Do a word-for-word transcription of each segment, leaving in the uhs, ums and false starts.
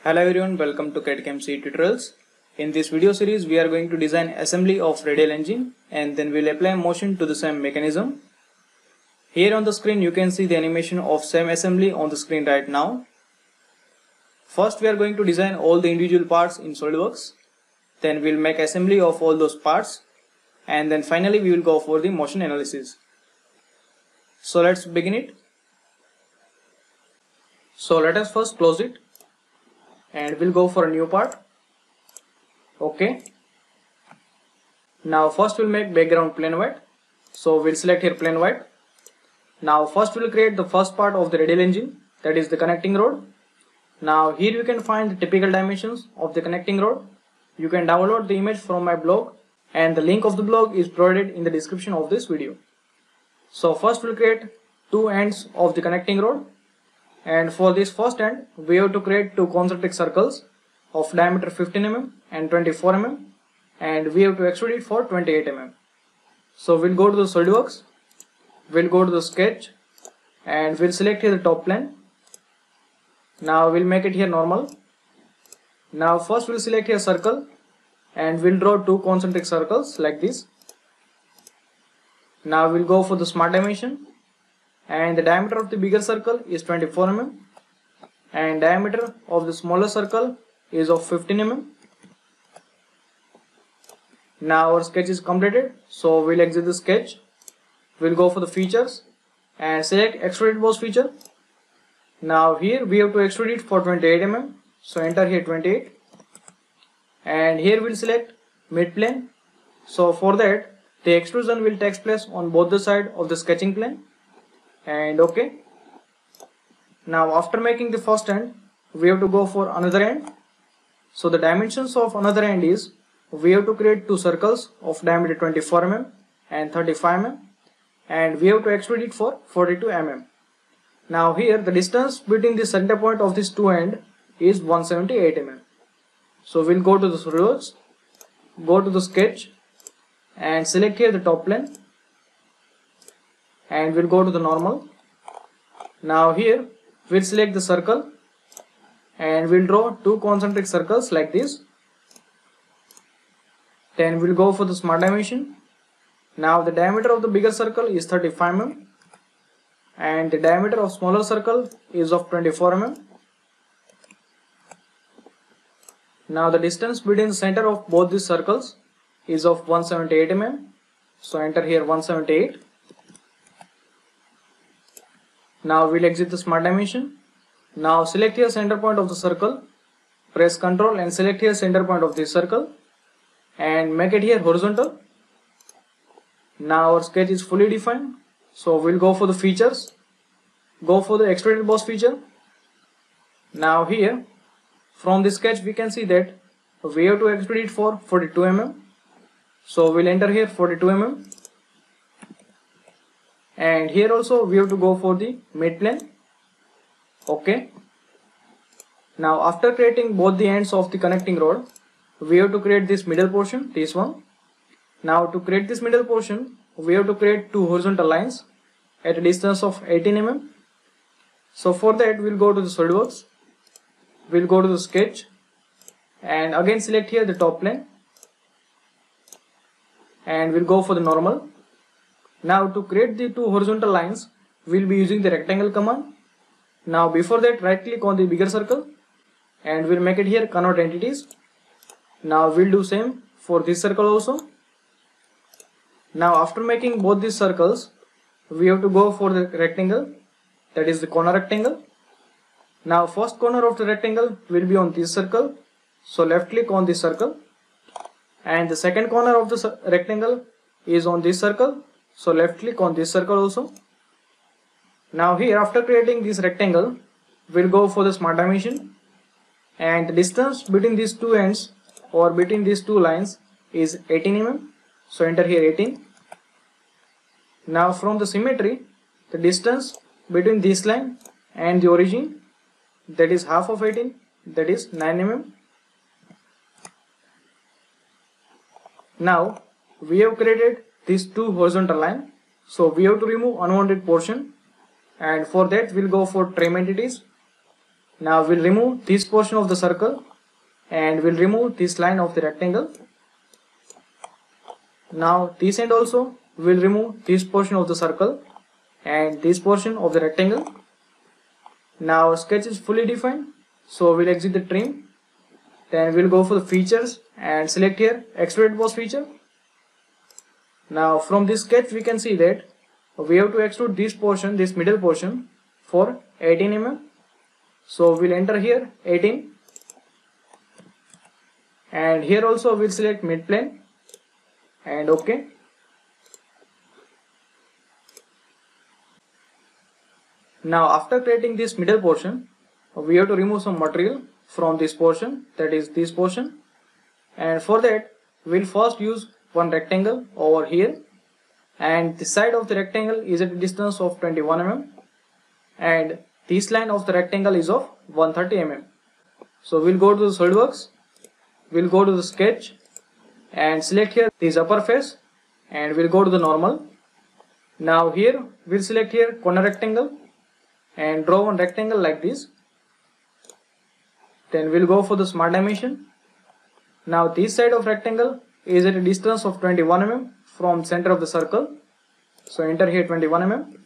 Hello everyone, welcome to CAD/CAM C tutorials. In this video series, we are going to design assembly of radial engine and then we'll apply motion to the same mechanism. Here on the screen, you can see the animation of same assembly on the screen right now. First, we are going to design all the individual parts in SolidWorks. Then we'll make assembly of all those parts. And then finally, we will go for the motion analysis. So let's begin it. So let us first close it. And we'll go for a new part. Okay. Now first we'll make background plain white. So we'll select here plain white. Now first we'll create the first part of the radial engine, that is the connecting rod. Now here you can find the typical dimensions of the connecting rod. You can download the image from my blog and the link of the blog is provided in the description of this video. So first we'll create two ends of the connecting rod. And for this first end, we have to create two concentric circles of diameter fifteen millimeters and twenty-four millimeters, and we have to extrude it for twenty-eight millimeters. So we'll go to the SolidWorks, we'll go to the sketch, and we'll select here the top plane. Now we'll make it here normal. Now first we'll select here circle, and we'll draw two concentric circles like this. Now we'll go for the smart dimension. And the diameter of the bigger circle is twenty-four millimeters and diameter of the smaller circle is of fifteen millimeters. Now our sketch is completed, so we'll exit the sketch. We'll go for the features and select extruded boss feature. Now here we have to extrude it for twenty-eight millimeters, so enter here twenty-eight, and here we'll select mid plane. So for that the extrusion will take place on both the side of the sketching plane. And okay. Now after making the first end, we have to go for another end. So the dimensions of another end is, we have to create two circles of diameter twenty-four millimeters and thirty-five millimeters, and we have to extrude it for forty-two millimeters. Now here the distance between the center point of these two ends is one hundred seventy-eight millimeters. So we'll go to the SolidWorks, go to the sketch and select here the top plane. And we'll go to the normal. Now here we'll select the circle and we'll draw two concentric circles like this. Then we'll go for the smart dimension. Now the diameter of the bigger circle is thirty-five millimeters and the diameter of smaller circle is of twenty-four millimeters. Now the distance between the center of both these circles is of one hundred seventy-eight millimeters. So enter here one hundred seventy-eight. Now we'll exit the smart dimension. Now select here center point of the circle, press Ctrl and select here center point of this circle and make it here horizontal. Now our sketch is fully defined. So we'll go for the features, go for the extruded boss feature. Now here from the sketch we can see that we have to extrude it for forty-two millimeters. So we'll enter here forty-two millimeters. And here also we have to go for the mid plane. Okay. Now after creating both the ends of the connecting rod, we have to create this middle portion, this one. Now to create this middle portion, we have to create two horizontal lines at a distance of eighteen millimeters. So for that we'll go to the SolidWorks, we'll go to the sketch and again select here the top plane and we'll go for the normal. Now to create the two horizontal lines, we'll be using the rectangle command. Now before that, right click on the bigger circle and we'll make it here convert entities. Now we'll do same for this circle also. Now after making both these circles, we have to go for the rectangle, that is the corner rectangle. Now first corner of the rectangle will be on this circle, so left click on this circle, and the second corner of the rectangle is on this circle. So left click on this circle also. Now here after creating this rectangle, we'll go for the smart dimension and the distance between these two ends or between these two lines is eighteen millimeters. So enter here eighteen. Now from the symmetry, the distance between this line and the origin, that is half of eighteen, that is nine millimeters. Now we have created these two horizontal line, so we have to remove unwanted portion, and for that we'll go for trim entities Now we'll remove this portion of the circle and we'll remove this line of the rectangle. Now this end also we'll remove this portion of the circle and this portion of the rectangle. Now our sketch is fully defined, so we'll exit the trim. Then we'll go for the features and select here extrude boss feature. Now from this sketch we can see that we have to extrude this portion, this middle portion, for eighteen millimeters. So we'll enter here eighteen, and here also we'll select mid plane and OK. Now after creating this middle portion, we have to remove some material from this portion, that is this portion, and for that we'll first use one rectangle over here, and the side of the rectangle is at a distance of twenty-one millimeters and this line of the rectangle is of one hundred thirty millimeters. So we'll go to the SolidWorks, we'll go to the sketch and select here this upper face and we'll go to the normal. Now here we'll select here corner rectangle and draw one rectangle like this. Then we'll go for the smart dimension. Now this side of rectangle is at a distance of twenty-one millimeters from center of the circle. So enter here twenty-one millimeters.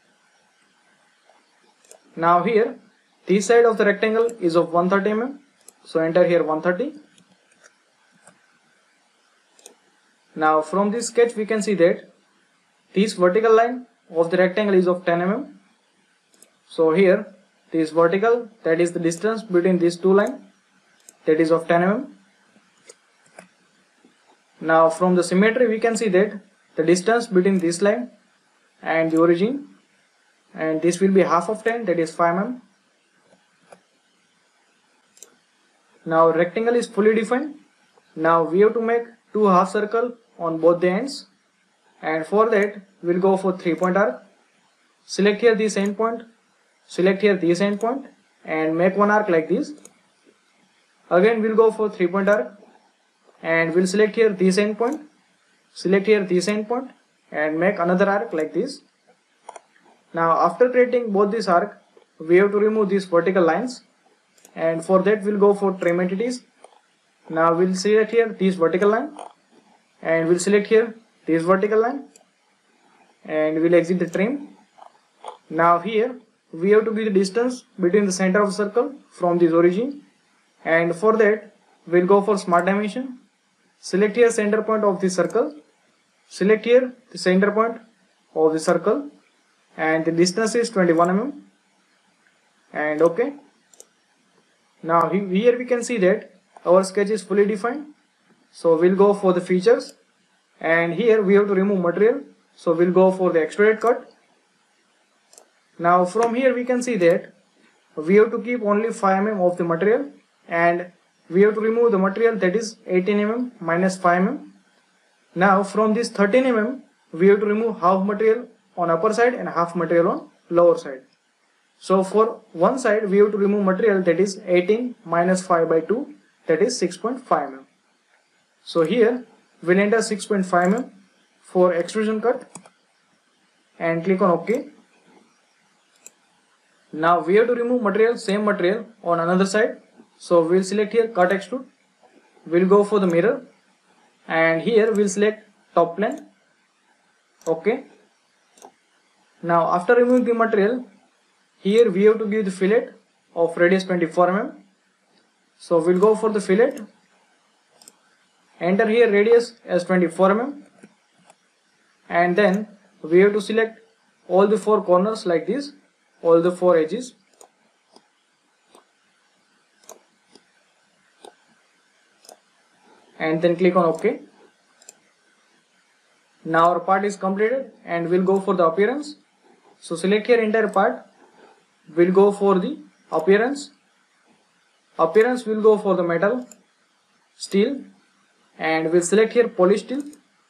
Now here this side of the rectangle is of one hundred thirty millimeters. So enter here one hundred thirty. Now from this sketch we can see that this vertical line of the rectangle is of ten millimeters. So here this vertical, that is the distance between these two lines, that is of ten millimeters. Now from the symmetry we can see that the distance between this line and the origin, and this will be half of ten, that is five millimeters. Now rectangle is fully defined. Now we have to make two half circle on both the ends, and for that we'll go for three point arc. Select here this end point, select here this end point and make one arc like this. Again we'll go for three point arc and we'll select here this end point, select here this end point and make another arc like this. Now after creating both this arc, we have to remove these vertical lines, and for that we'll go for trim entities. Now we'll select here this vertical line and we'll select here this vertical line and we'll exit the trim. Now here we have to be the distance between the center of the circle from this origin, and for that we'll go for smart dimension. Select here center point of the circle, select here the center point of the circle and the distance is twenty-one millimeters and OK. Now here we can see that our sketch is fully defined. So we'll go for the features, and here we have to remove material, so we'll go for the extruded cut. Now from here we can see that we have to keep only five millimeters of the material, and we have to remove the material, that is eighteen millimeters minus five millimeters. Now from this thirteen millimeters we have to remove half material on upper side and half material on lower side. So for one side we have to remove material, that is eighteen minus five by two, that is six point five millimeters. So here we'll enter six point five millimeters for extrusion cut and click on OK. Now we have to remove material, same material on another side. So we'll select here cut extrude, we'll go for the mirror and here we'll select top plane. OK. Now after removing the material, here we have to give the fillet of radius twenty-four millimeters. So we'll go for the fillet, enter here radius as twenty-four millimeters, and then we have to select all the four corners like this, all the four edges. And then click on OK. Now our part is completed and we'll go for the appearance. So select here entire part, we'll go for the appearance. Appearance we'll go for the metal, steel, and we'll select here poly steel.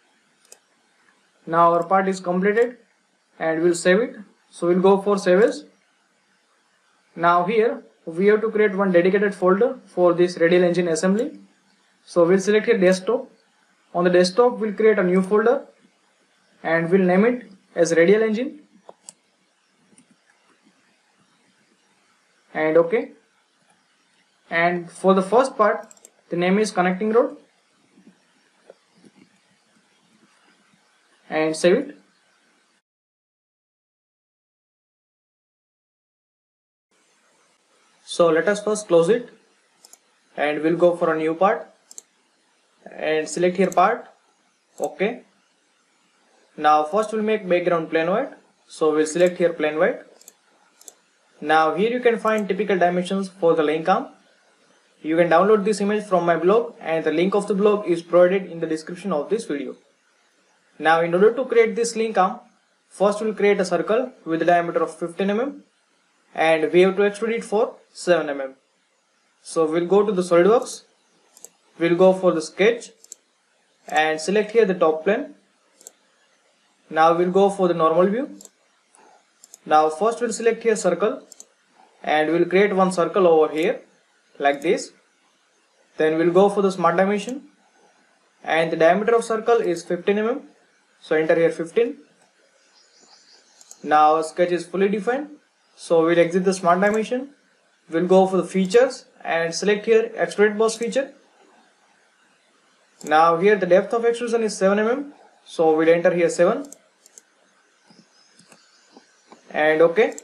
Now our part is completed and we'll save it. So we'll go for save as. Now here we have to create one dedicated folder for this radial engine assembly. So we'll select here desktop. On the desktop we'll create a new folder and we'll name it as radial engine and OK. And for the first part, the name is connecting road, and save it. So let us first close it, and we'll go for a new part and select here part. Okay. Now first we'll make background plain white, so we'll select here plain white. Now here you can find typical dimensions for the link arm. You can download this image from my blog, and the link of the blog is provided in the description of this video. Now in order to create this link arm, first we'll create a circle with a diameter of fifteen millimeters, and we have to extrude it for seven millimeters. So we'll go to the SolidWorks, we'll go for the sketch and select here the top plane. Now we'll go for the normal view. Now first we'll select here circle, and we'll create one circle over here like this. Then we'll go for the smart dimension, and the diameter of circle is fifteen millimeters, so enter here fifteen. Now sketch is fully defined, so we'll exit the smart dimension. We'll go for the features and select here extrude boss feature. Now here the depth of extrusion is seven millimeters, so we'll enter here seven, and OK.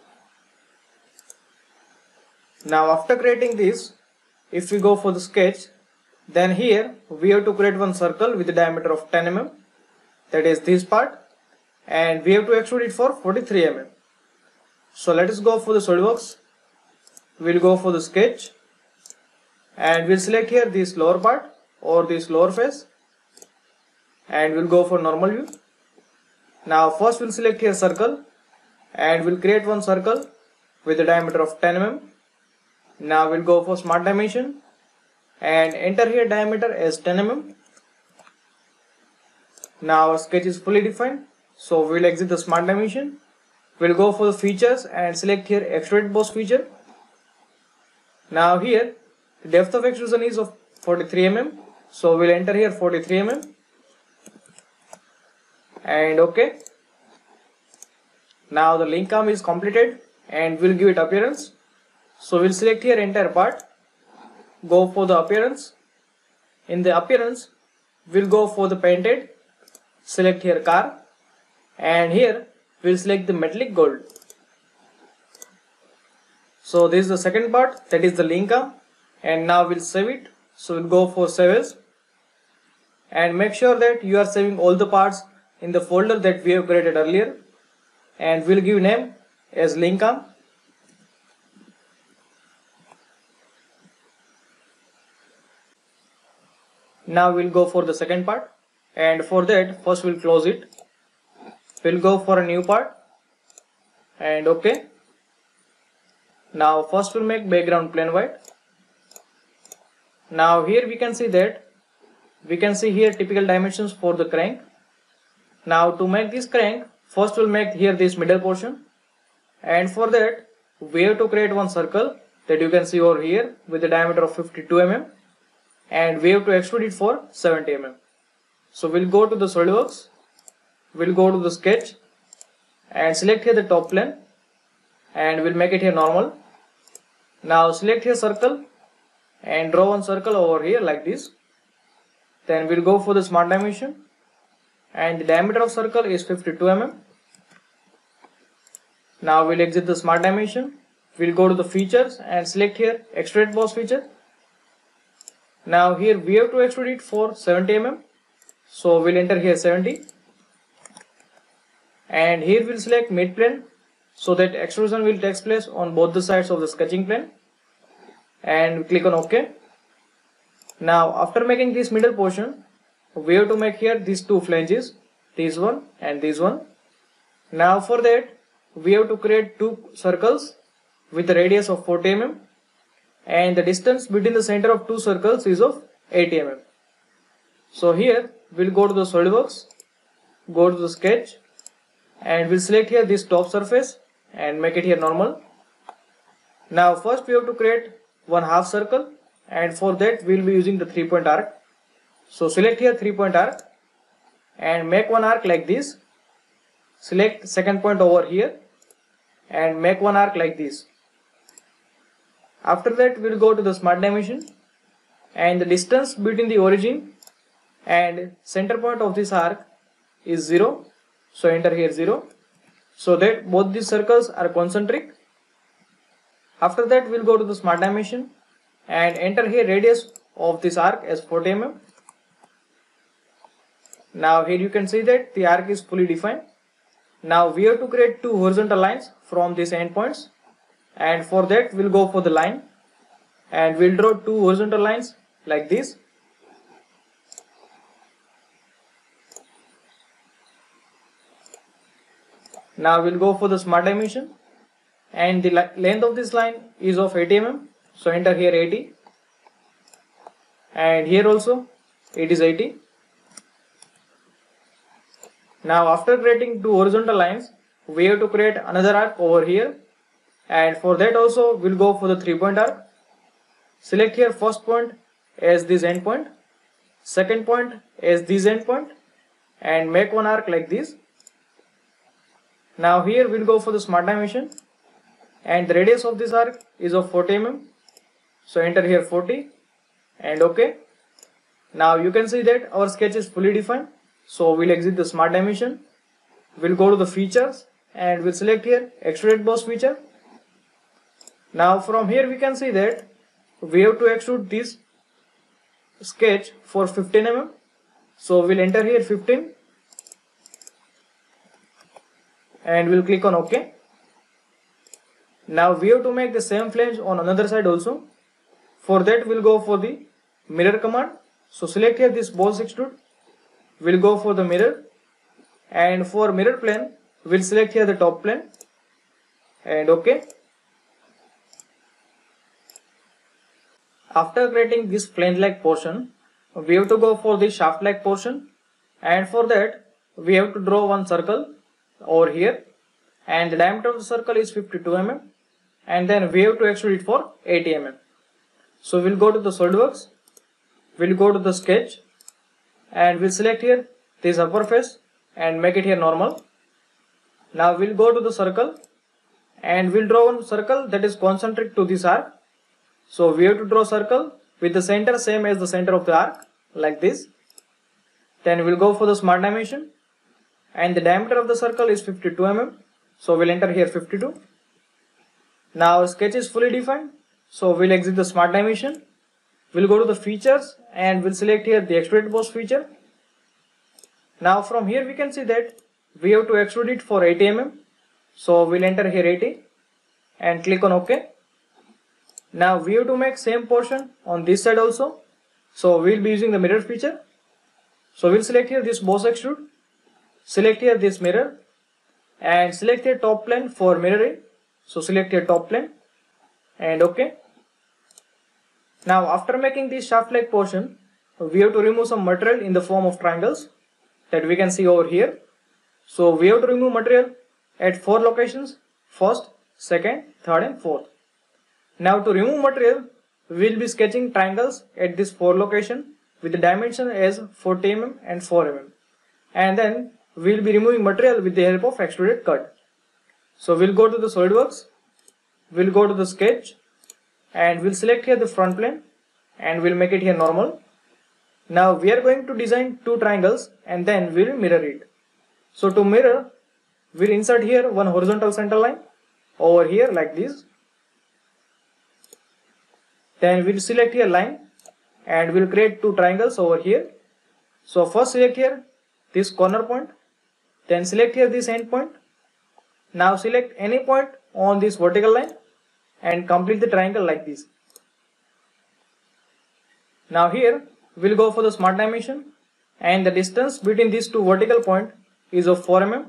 Now after creating this, if we go for the sketch, then here we have to create one circle with a diameter of ten millimeters, that is this part, and we have to extrude it for forty-three millimeters. So let us go for the SolidWorks. We'll go for the sketch, and we'll select here this lower part or this lower face, and we'll go for normal view. Now first we'll select here circle, and we'll create one circle with a diameter of ten millimeters. Now we'll go for smart dimension and enter here diameter as ten millimeters. Now our sketch is fully defined, so we'll exit the smart dimension. We'll go for the features and select here extrude boss feature. Now here the depth of extrusion is of forty-three millimeters, so we'll enter here forty-three millimeters, and OK. Now the link arm is completed, and we'll give it appearance. So we'll select here entire part, go for the appearance. In the appearance, we'll go for the painted, select here car, and here we'll select the metallic gold. So this is the second part, that is the link arm, and now we'll save it. So we'll go for save as, and make sure that you are saving all the parts in the folder that we have created earlier, and we'll give name as link arm. Now we'll go for the second part, and for that first we'll close it. We'll go for a new part, and OK. Now first we'll make background plain white. Now here we can see that we can see here typical dimensions for the crank. Now to make this crank, first we'll make here this middle portion, and for that we have to create one circle that you can see over here with a diameter of fifty-two millimeters, and we have to extrude it for seventy millimeters. So we'll go to the SolidWorks, we'll go to the sketch and select here the top plane, and we'll make it here normal. Now select here circle and draw one circle over here like this. Then we'll go for the smart dimension, and the diameter of circle is fifty-two millimeters. Now we'll exit the smart dimension. We'll go to the features and select here extrude boss feature. Now here we have to extrude it for seventy millimeters, so we'll enter here seventy, and here we'll select mid plane so that extrusion will take place on both the sides of the sketching plane, and click on OK. Now after making this middle portion, we have to make here these two flanges, this one and this one. Now for that we have to create two circles with a radius of forty millimeters, and the distance between the center of two circles is of eighty millimeters. So here we'll go to the SolidWorks, go to the sketch, and we'll select here this top surface and make it here normal. Now first we have to create one half circle, and for that we'll be using the three point arc. So select here three point arc and make one arc like this. Select second point over here and make one arc like this. After that we'll go to the smart dimension, and the distance between the origin and center point of this arc is zero. So enter here zero, so that both these circles are concentric. After that we'll go to the smart dimension and enter here radius of this arc as forty millimeters. Now here you can see that the arc is fully defined. Now we have to create two horizontal lines from these endpoints, and for that we'll go for the line and we'll draw two horizontal lines like this. Now we'll go for the smart dimension, and the length of this line is of eighty millimeters, so enter here eighty, and here also it is eighty. Now after creating two horizontal lines, we have to create another arc over here, and for that also we'll go for the three point arc. Select here first point as this end point, second point as this end point, and make one arc like this. Now here we'll go for the smart dimension, and the radius of this arc is of forty millimeters, so enter here forty and OK. Now you can see that our sketch is fully defined, so we'll exit the smart dimension. We'll go to the features and we'll select here extrude boss feature. Now from here we can see that we have to extrude this sketch for fifteen millimeters, so we'll enter here fifteen and we'll click on OK. Now we have to make the same flange on another side also. For that we'll go for the mirror command. So select here this boss extrude, we'll go for the mirror, and for mirror plane we'll select here the top plane and OK. After creating this flange like portion, we have to go for the shaft like portion, and for that we have to draw one circle over here, and the diameter of the circle is fifty-two millimeters, and then we have to extrude it for eighty millimeters. So we'll go to the SolidWorks, we'll go to the sketch, and we'll select here this upper face and make it here normal. Now we'll go to the circle and we'll draw one circle that is concentric to this arc. So we have to draw circle with the center same as the center of the arc like this. Then we'll go for the smart dimension, and the diameter of the circle is fifty-two millimeters, so we'll enter here fifty-two. Now sketch is fully defined, so we'll exit the smart dimension. We'll go to the features and we'll select here the extrude boss feature. Now from here we can see that we have to extrude it for eighty millimeters, so we'll enter here eighty and click on OK. Now we have to make same portion on this side also, so we'll be using the mirror feature. So we'll select here this boss extrude, select here this mirror, and select here top plane for mirroring. So select here top plane and OK. Now after making this shaft like portion, we have to remove some material in the form of triangles that we can see over here. So we have to remove material at four locations: first, second, third and fourth. Now to remove material, we will be sketching triangles at this four location with the dimension as forty millimeters and four millimeters, and then we will be removing material with the help of extruded cut. So we'll go to the SolidWorks, we'll go to the sketch, and we'll select here the front plane and we'll make it here normal. Now we are going to design two triangles and then we'll mirror it. So to mirror, we'll insert here one horizontal center line over here like this. Then we'll select here line and we'll create two triangles over here. So first select here this corner point, then select here this end point. Now select any point on this vertical line and complete the triangle like this. Now here we'll go for the smart dimension, and the distance between these two vertical points is of four millimeters.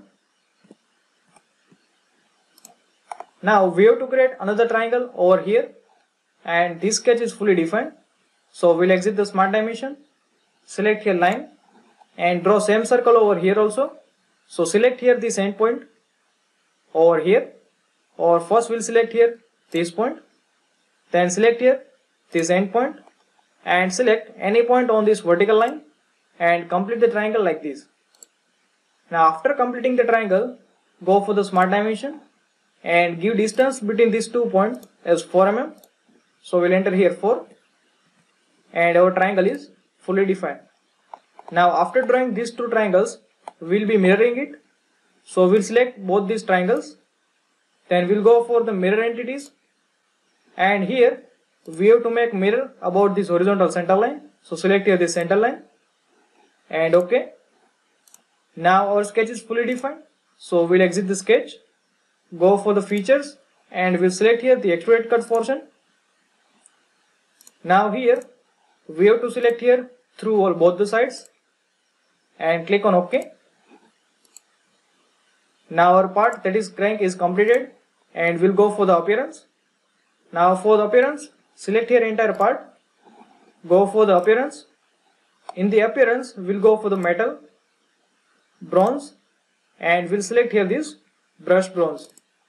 Now we have to create another triangle over here, and this sketch is fully defined. So we'll exit the smart dimension, select here line and draw same circle over here also. So select here this end point over here, or first we'll select here this point, then select here this end point and select any point on this vertical line and complete the triangle like this. Now after completing the triangle, go for the smart dimension and give distance between these two points as four millimeters. So we'll enter here four, and our triangle is fully defined. Now after drawing these two triangles, we'll be mirroring it. So we'll select both these triangles, then we'll go for the mirror entities, and here we have to make mirror about this horizontal center line. So select here this center line, and OK. Now our sketch is fully defined, so we'll exit the sketch, go for the features, and we'll select here the extruded cut portion. Now here we have to select here through or both the sides and click on OK. Now our part, that is crank, is completed, and we'll go for the appearance. Now for the appearance, select here entire part, go for the appearance. In the appearance, we'll go for the metal, bronze, and we'll select here this brushed bronze.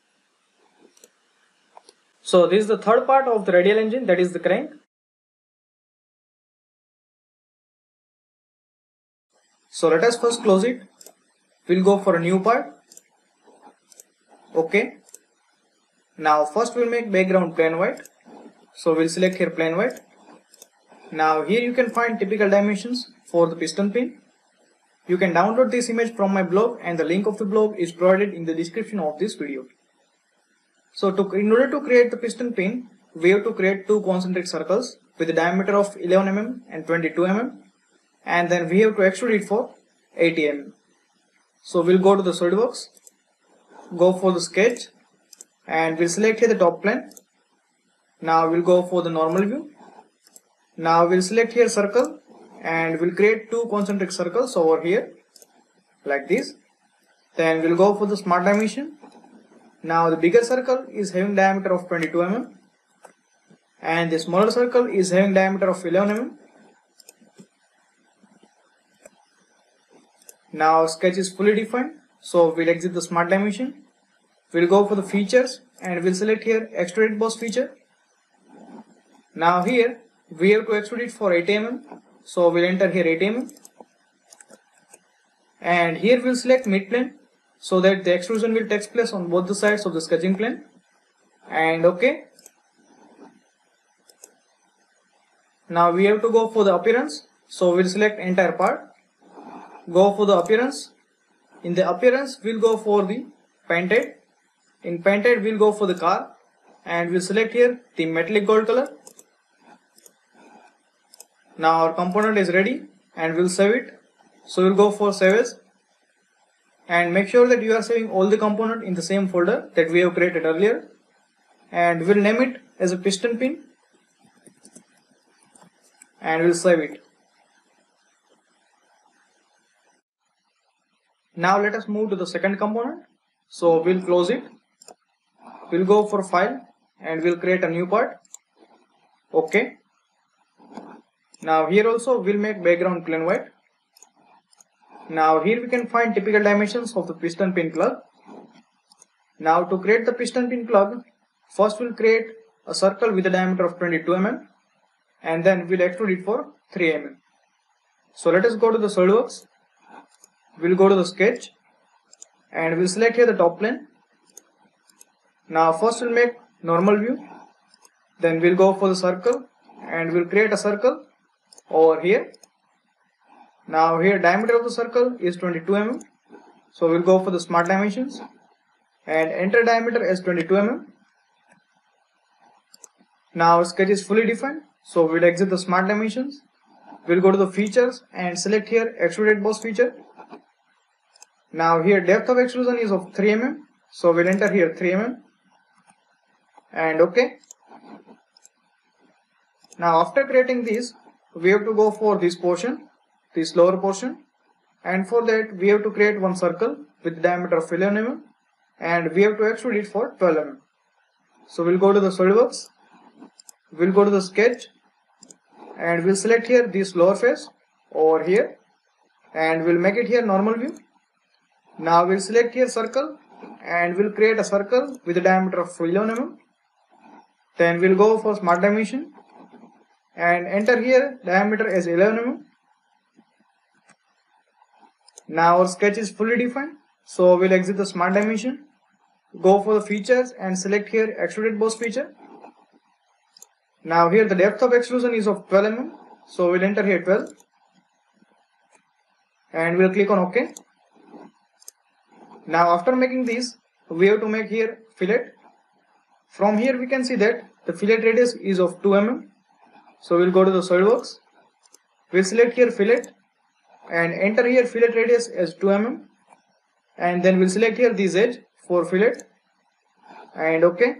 So this is the third part of the radial engine, that is the crank. So let us first close it. We'll go for a new part. OK. Now first we'll make background plain white. So we'll select here plain white. Now here you can find typical dimensions for the piston pin. You can download this image from my blog, and the link of the blog is provided in the description of this video. So to, in order to create the piston pin, we have to create two concentric circles with a diameter of eleven millimeters and twenty-two millimeters, and then we have to extrude it for eighty millimeters. So we'll go to the SolidWorks, go for the sketch, and we'll select here the top plane. Now we'll go for the normal view. Now we'll select here circle, and we'll create two concentric circles over here like this. Then we'll go for the smart dimension. Now the bigger circle is having diameter of twenty-two millimeters, and the smaller circle is having diameter of eleven millimeters. Now sketch is fully defined, so we'll exit the smart dimension. We'll go for the features, and we'll select here extruded boss feature. Now here we have to extrude it for eighty millimeters, so we'll enter here eighty millimeters, and here we'll select mid plane so that the extrusion will take place on both the sides of the sketching plane, and OK. Now we have to go for the appearance, so we'll select entire part, go for the appearance. In the appearance we'll go for the painted. In painted we'll go for the car, and we'll select here the metallic gold color. Now our component is ready, and we'll save it. So we'll go for save as, and make sure that you are saving all the component in the same folder that we have created earlier, and we'll name it as a piston pin, and we'll save it. Now let us move to the second component. So we'll close it, we'll go for file, and we'll create a new part. OK. Now here also we'll make background plain white. Now here we can find typical dimensions of the piston pin plug. Now to create the piston pin plug, first we'll create a circle with a diameter of twenty-two millimeters, and then we'll extrude it for three millimeters. So let us go to the SolidWorks. We'll go to the sketch, and we'll select here the top plane. Now first we'll make normal view, then we'll go for the circle, and we'll create a circle over here. Now here diameter of the circle is twenty-two millimeters, so we'll go for the smart dimensions and enter diameter as twenty-two millimeters. Now our sketch is fully defined, so we'll exit the smart dimensions. We'll go to the features and select here extruded boss feature. Now here depth of extrusion is of three millimeters, so we'll enter here three millimeters, and OK. Now after creating this, we have to go for this portion, this lower portion, and for that we have to create one circle with diameter of eleven millimeters, and we have to extrude it for twelve millimeters. So we'll go to the SolidWorks, we'll go to the sketch, and we'll select here this lower face over here, and we'll make it here normal view. Now we'll select here circle, and we'll create a circle with a diameter of eleven millimeters. Then we'll go for smart dimension and enter here diameter as eleven millimeters. Now our sketch is fully defined, so we'll exit the smart dimension, go for the features and select here extruded boss feature. Now here the depth of extrusion is of twelve millimeters, so we'll enter here twelve and we'll click on OK. Now after making this, we have to make here fillet. From here we can see that the fillet radius is of two millimeters, so we'll go to the SolidWorks. We'll select here fillet and enter here fillet radius as two millimeters, and then we'll select here this edge for fillet and OK.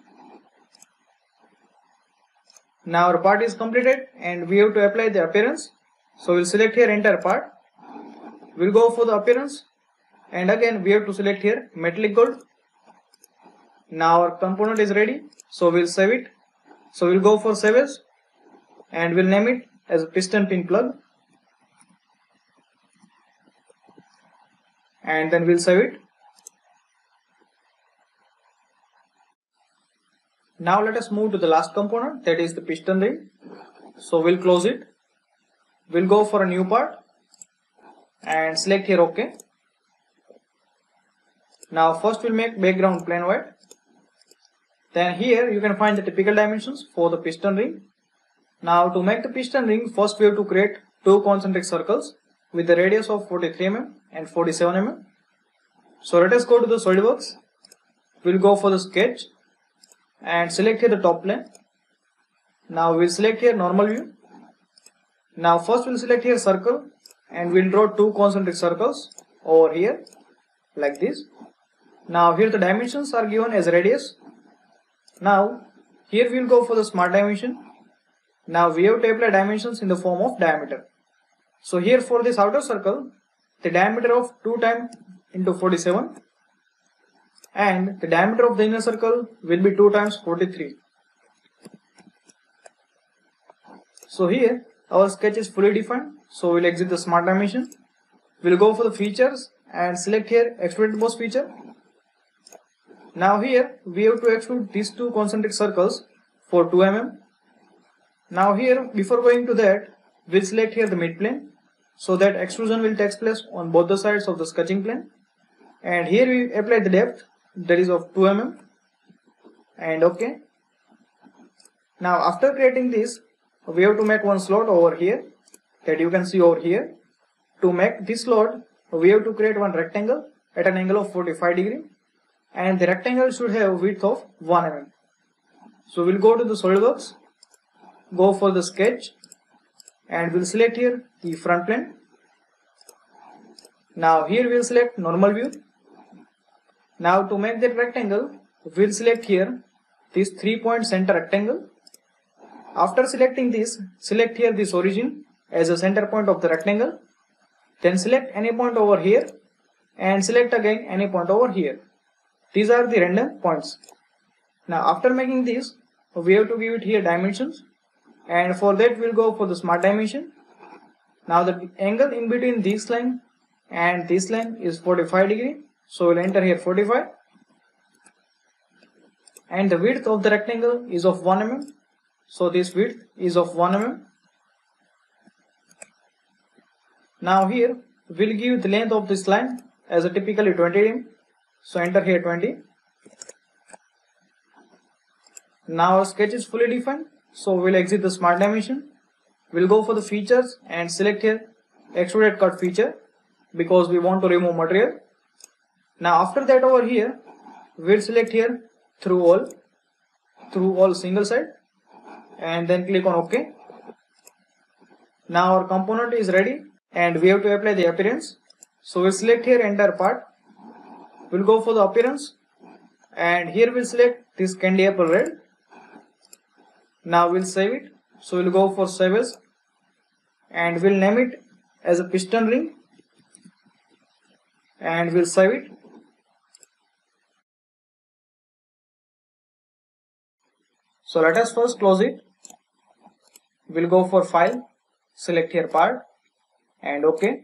Now our part is completed and we have to apply the appearance, so we'll select here entire part. We'll go for the appearance and again we have to select here metallic gold. Now our component is ready, so we'll save it. So we'll go for save as and we'll name it as piston pin plug and then we'll save it. Now let us move to the last component, that is the piston ring. So we'll close it. We'll go for a new part and select here OK. Now first we'll make background plain white. Then here you can find the typical dimensions for the piston ring. Now to make the piston ring, first we have to create two concentric circles with the radius of forty-three millimeters and forty-seven millimeters. So let us go to the SolidWorks. We'll go for the sketch and select here the top plane. Now we'll select here normal view. Now first we'll select here circle and we'll draw two concentric circles over here like this. Now here the dimensions are given as radius. Now here we'll go for the smart dimension. Now we have to apply dimensions in the form of diameter. So here for this outer circle, the diameter of two times into forty-seven and the diameter of the inner circle will be two times forty-three. So here our sketch is fully defined, so we'll exit the smart dimension. We'll go for the features and select here extrude boss feature. Now here we have to extrude these two concentric circles for two millimeters. Now here before going to that, we'll select here the mid plane, so that extrusion will take place on both the sides of the sketching plane. And here we apply the depth, that is of two millimeters and OK. Now after creating this, we have to make one slot over here that you can see over here. To make this slot, we have to create one rectangle at an angle of forty-five degrees and the rectangle should have width of one millimeter. So we'll go to the SolidWorks, go for the sketch and we'll select here the front plane. Now here we'll select normal view. Now to make that rectangle, we'll select here this three point center rectangle. After selecting this, select here this origin as a center point of the rectangle. Then select any point over here and select again any point over here. These are the random points. Now after making this, we have to give it here dimensions, and for that we'll go for the smart dimension. Now the angle in between this line and this line is forty-five degrees, so we'll enter here forty-five, and the width of the rectangle is of one millimeter, so this width is of one millimeter. Now here we'll give the length of this line as a typically twenty millimeters, so enter here twenty. Now our sketch is fully defined, so we'll exit the smart dimension. We'll go for the features and select here extruded cut feature because we want to remove material. Now after that over here, we'll select here through all, through all single side and then click on OK. Now our component is ready and we have to apply the appearance. So we'll select here entire part. We'll go for the appearance and here we'll select this candy apple red. Now we'll save it. So we'll go for save as and we'll name it as a piston ring and we'll save it. So let us first close it. We'll go for file, select here part and OK.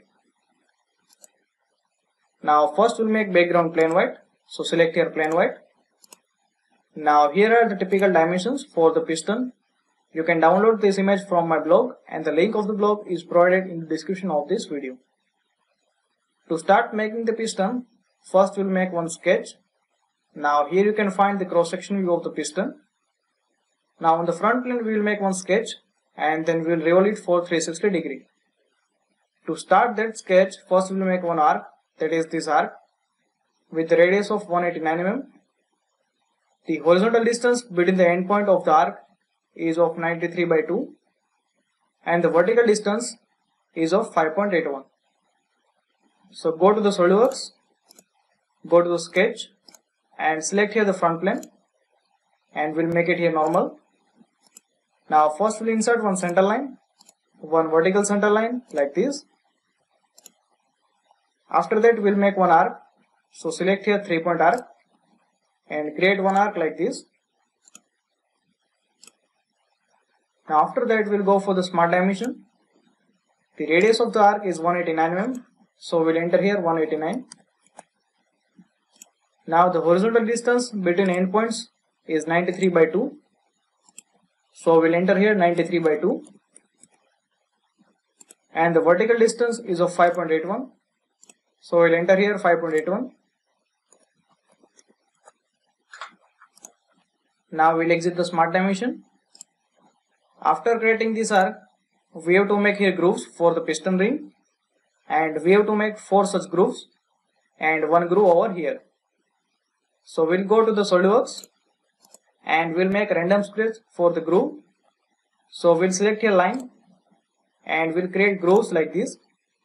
Now first we'll make background plain white, so select here plain white. Now here are the typical dimensions for the piston. You can download this image from my blog and the link of the blog is provided in the description of this video. To start making the piston, first we'll make one sketch. Now here you can find the cross-section view of the piston. Now on the front plane we will make one sketch and then we will revolve it for three hundred sixty degree. To start that sketch, first we will make one arc, that is this arc, with the radius of one hundred eighty-nine millimeters. The horizontal distance between the end point of the arc is of ninety-three by two and the vertical distance is of five point eight one. So go to the SolidWorks, go to the sketch and select here the front plane and we'll make it here normal. Now first we'll insert one center line, one vertical center line like this. After that we'll make one arc. So select here three point arc and create one arc like this. Now after that we'll go for the smart dimension. The radius of the arc is one hundred eighty-nine millimeters. So we'll enter here one hundred eighty-nine. Now the horizontal distance between endpoints is ninety-three by two. So we'll enter here ninety-three by two. And the vertical distance is of five point eight one. So we'll enter here five point eight one. Now we'll exit the smart dimension. After creating this arc, we have to make here grooves for the piston ring. And we have to make four such grooves and one groove over here. So we'll go to the SolidWorks and we'll make random sketch for the groove. So we'll select here line and we'll create grooves like this.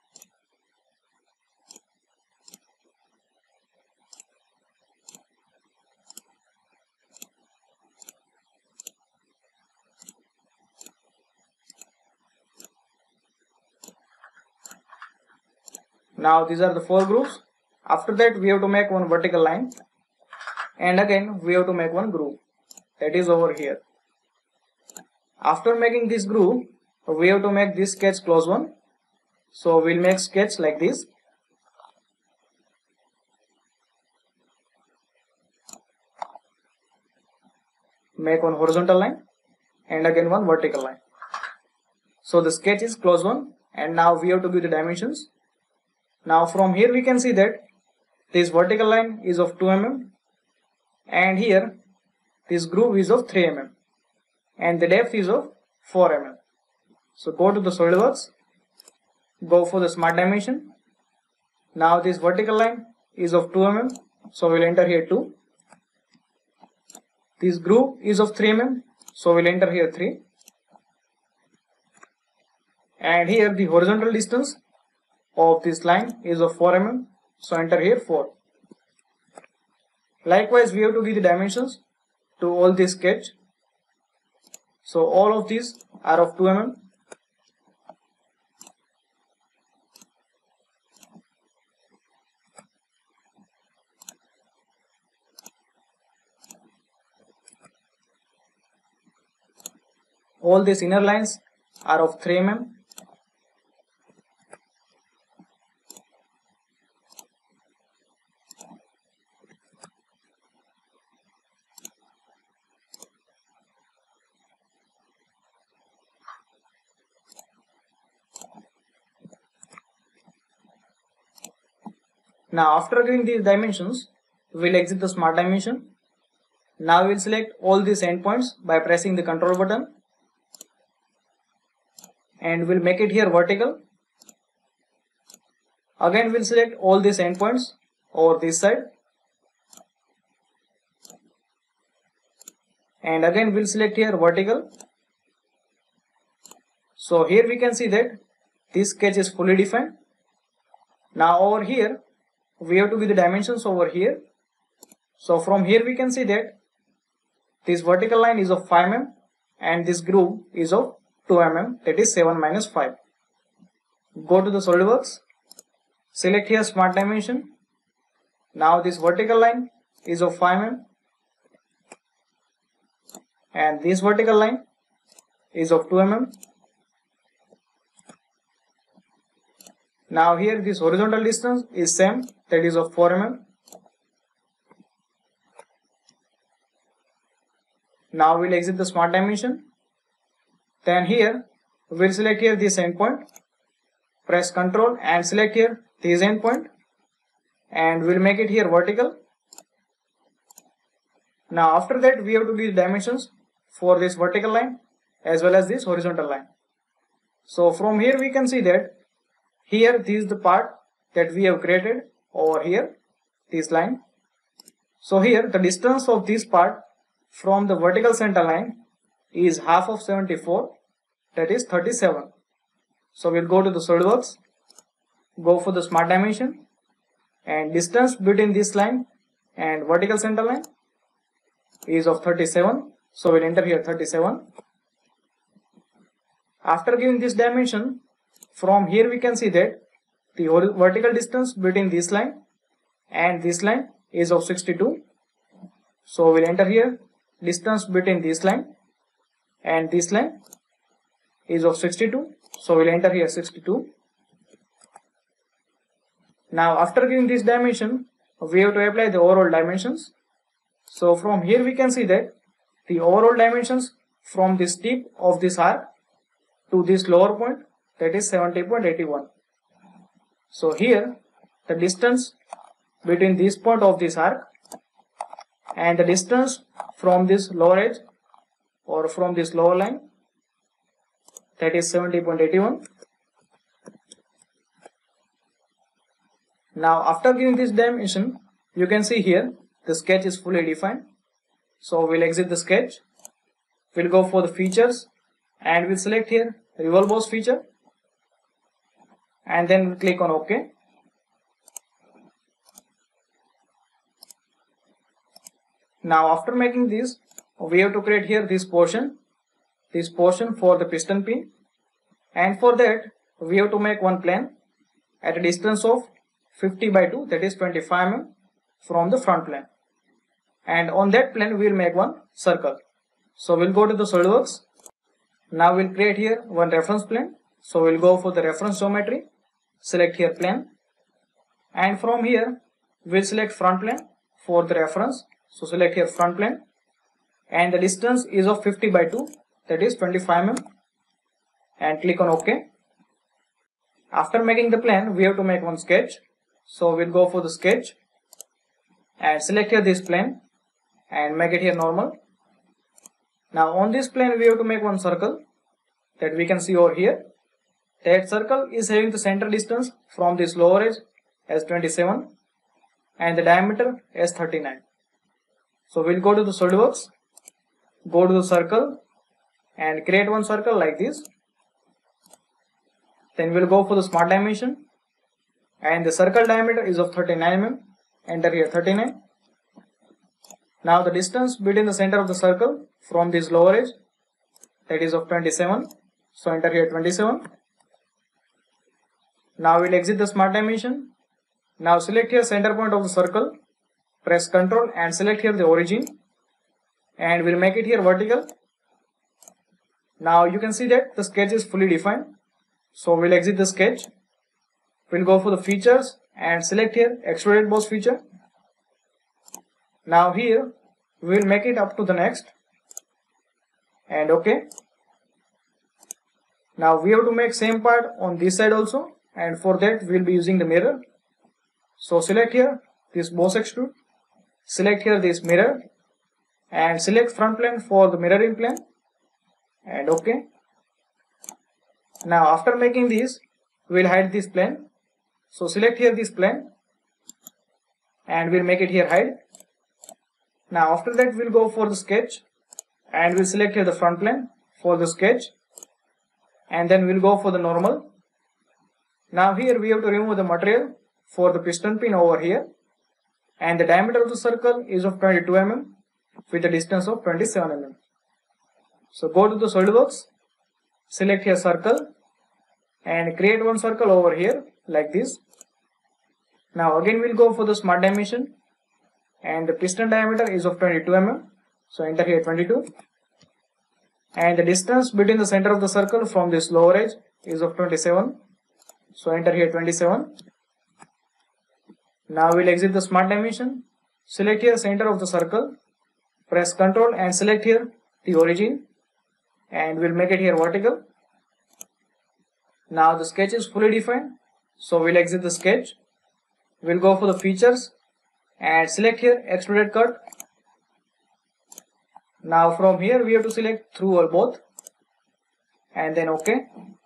Now these are the four grooves. After that we have to make one vertical line and again we have to make one groove, that is over here. After making this groove we have to make this sketch close one. So we'll make sketch like this. Make one horizontal line and again one vertical line. So the sketch is close one and now we have to give the dimensions. Now from here we can see that this vertical line is of two millimeters and here this groove is of three millimeters and the depth is of four millimeters. So go to the SolidWorks, go for the smart dimension. Now this vertical line is of two millimeters, so we'll enter here two. This groove is of three millimeters, so we'll enter here three. And here the horizontal distance of this line is of four millimeters, so enter here four. Likewise we have to give the dimensions to all this sketch. So all of these are of two millimeters. All these inner lines are of three millimeters. Now after giving these dimensions, we'll exit the smart dimension. Now we'll select all these endpoints by pressing the control button and we'll make it here vertical. Again we'll select all these endpoints over this side and again we'll select here vertical. So here we can see that this sketch is fully defined. Now over here we have to give the dimensions over here. So from here we can see that this vertical line is of five millimeters and this groove is of two millimeters, that is seven minus five. Go to the SolidWorks, select here smart dimension. Now this vertical line is of five millimeters and this vertical line is of two millimeters. Now here this horizontal distance is same, that is of four millimeters. Now we'll exit the smart dimension. Then here we'll select here this endpoint, press Ctrl and select here this endpoint and we'll make it here vertical. Now after that we have to give dimensions for this vertical line as well as this horizontal line. So from here we can see that here this is the part that we have created over here, this line. So here the distance of this part from the vertical center line is half of seventy-four, that is thirty-seven. So we'll go to the SolidWorks, go for the Smart Dimension, and distance between this line and vertical center line is of thirty-seven. So we'll enter here thirty-seven. After giving this dimension, from here we can see that the vertical distance between this line and this line is of sixty-two. So we'll enter here distance between this line and this line is of sixty-two. So we'll enter here sixty-two. Now after giving this dimension, we have to apply the overall dimensions. So from here we can see that the overall dimensions from this tip of this arc to this lower point, that is seventy point eight one. So here the distance between this point of this arc and the distance from this lower edge or from this lower line, that is seventy point eight one. Now after giving this dimension, you can see here the sketch is fully defined. So we'll exit the sketch, we'll go for the features and we'll select here revolve boss feature and then we'll click on OK. Now after making this, we have to create here this portion, this portion for the piston pin, and for that we have to make one plane at a distance of fifty by two, that is twenty-five millimeters from the front plane, and on that plane we will make one circle. So we'll go to the SolidWorks. Now we'll create here one reference plane. So we'll go for the reference geometry, select here plane, and from here we'll select front plane for the reference. So select here front plane and the distance is of fifty by two, that is twenty-five millimeters, and click on OK. After making the plane, we have to make one sketch. So we'll go for the sketch and select here this plane and make it here normal. Now on this plane we have to make one circle that we can see over here. That circle is having the center distance from this lower edge as twenty-seven and the diameter as thirty-nine. So we'll go to the SolidWorks, go to the circle and create one circle like this. Then we'll go for the Smart Dimension and the circle diameter is of thirty-nine millimeters. Enter here thirty-nine. Now the distance between the center of the circle from this lower edge, that is of twenty-seven. So enter here twenty-seven. Now we'll exit the Smart Dimension. Now select here center point of the circle, press Ctrl and select here the origin and we'll make it here vertical. Now you can see that the sketch is fully defined. So we'll exit the sketch, we'll go for the features and select here extruded boss feature. Now here we will make it up to the next and OK. Now we have to make same part on this side also, and for that we will be using the mirror. So select here this boss extrude, select here this mirror and select front plane for the mirroring plane and OK. Now after making this, we will hide this plane. So select here this plane and we'll make it here hide. Now after that we'll go for the sketch and we'll select here the front plane for the sketch and then we'll go for the normal. Now here we have to remove the material for the piston pin over here, and the diameter of the circle is of twenty-two millimeters with a distance of twenty-seven millimeters. So go to the SolidWorks, select here circle and create one circle over here like this. Now again we'll go for the Smart Dimension and the piston diameter is of twenty-two millimeters. So enter here twenty-two and the distance between the center of the circle from this lower edge is of twenty-seven. So enter here twenty-seven. Now we'll exit the Smart Dimension, select here center of the circle, press Ctrl and select here the origin and we'll make it here vertical. Now the sketch is fully defined, so we'll exit the sketch, we'll go for the features and select here extruded cut Now from here we have to select through or both and then OK.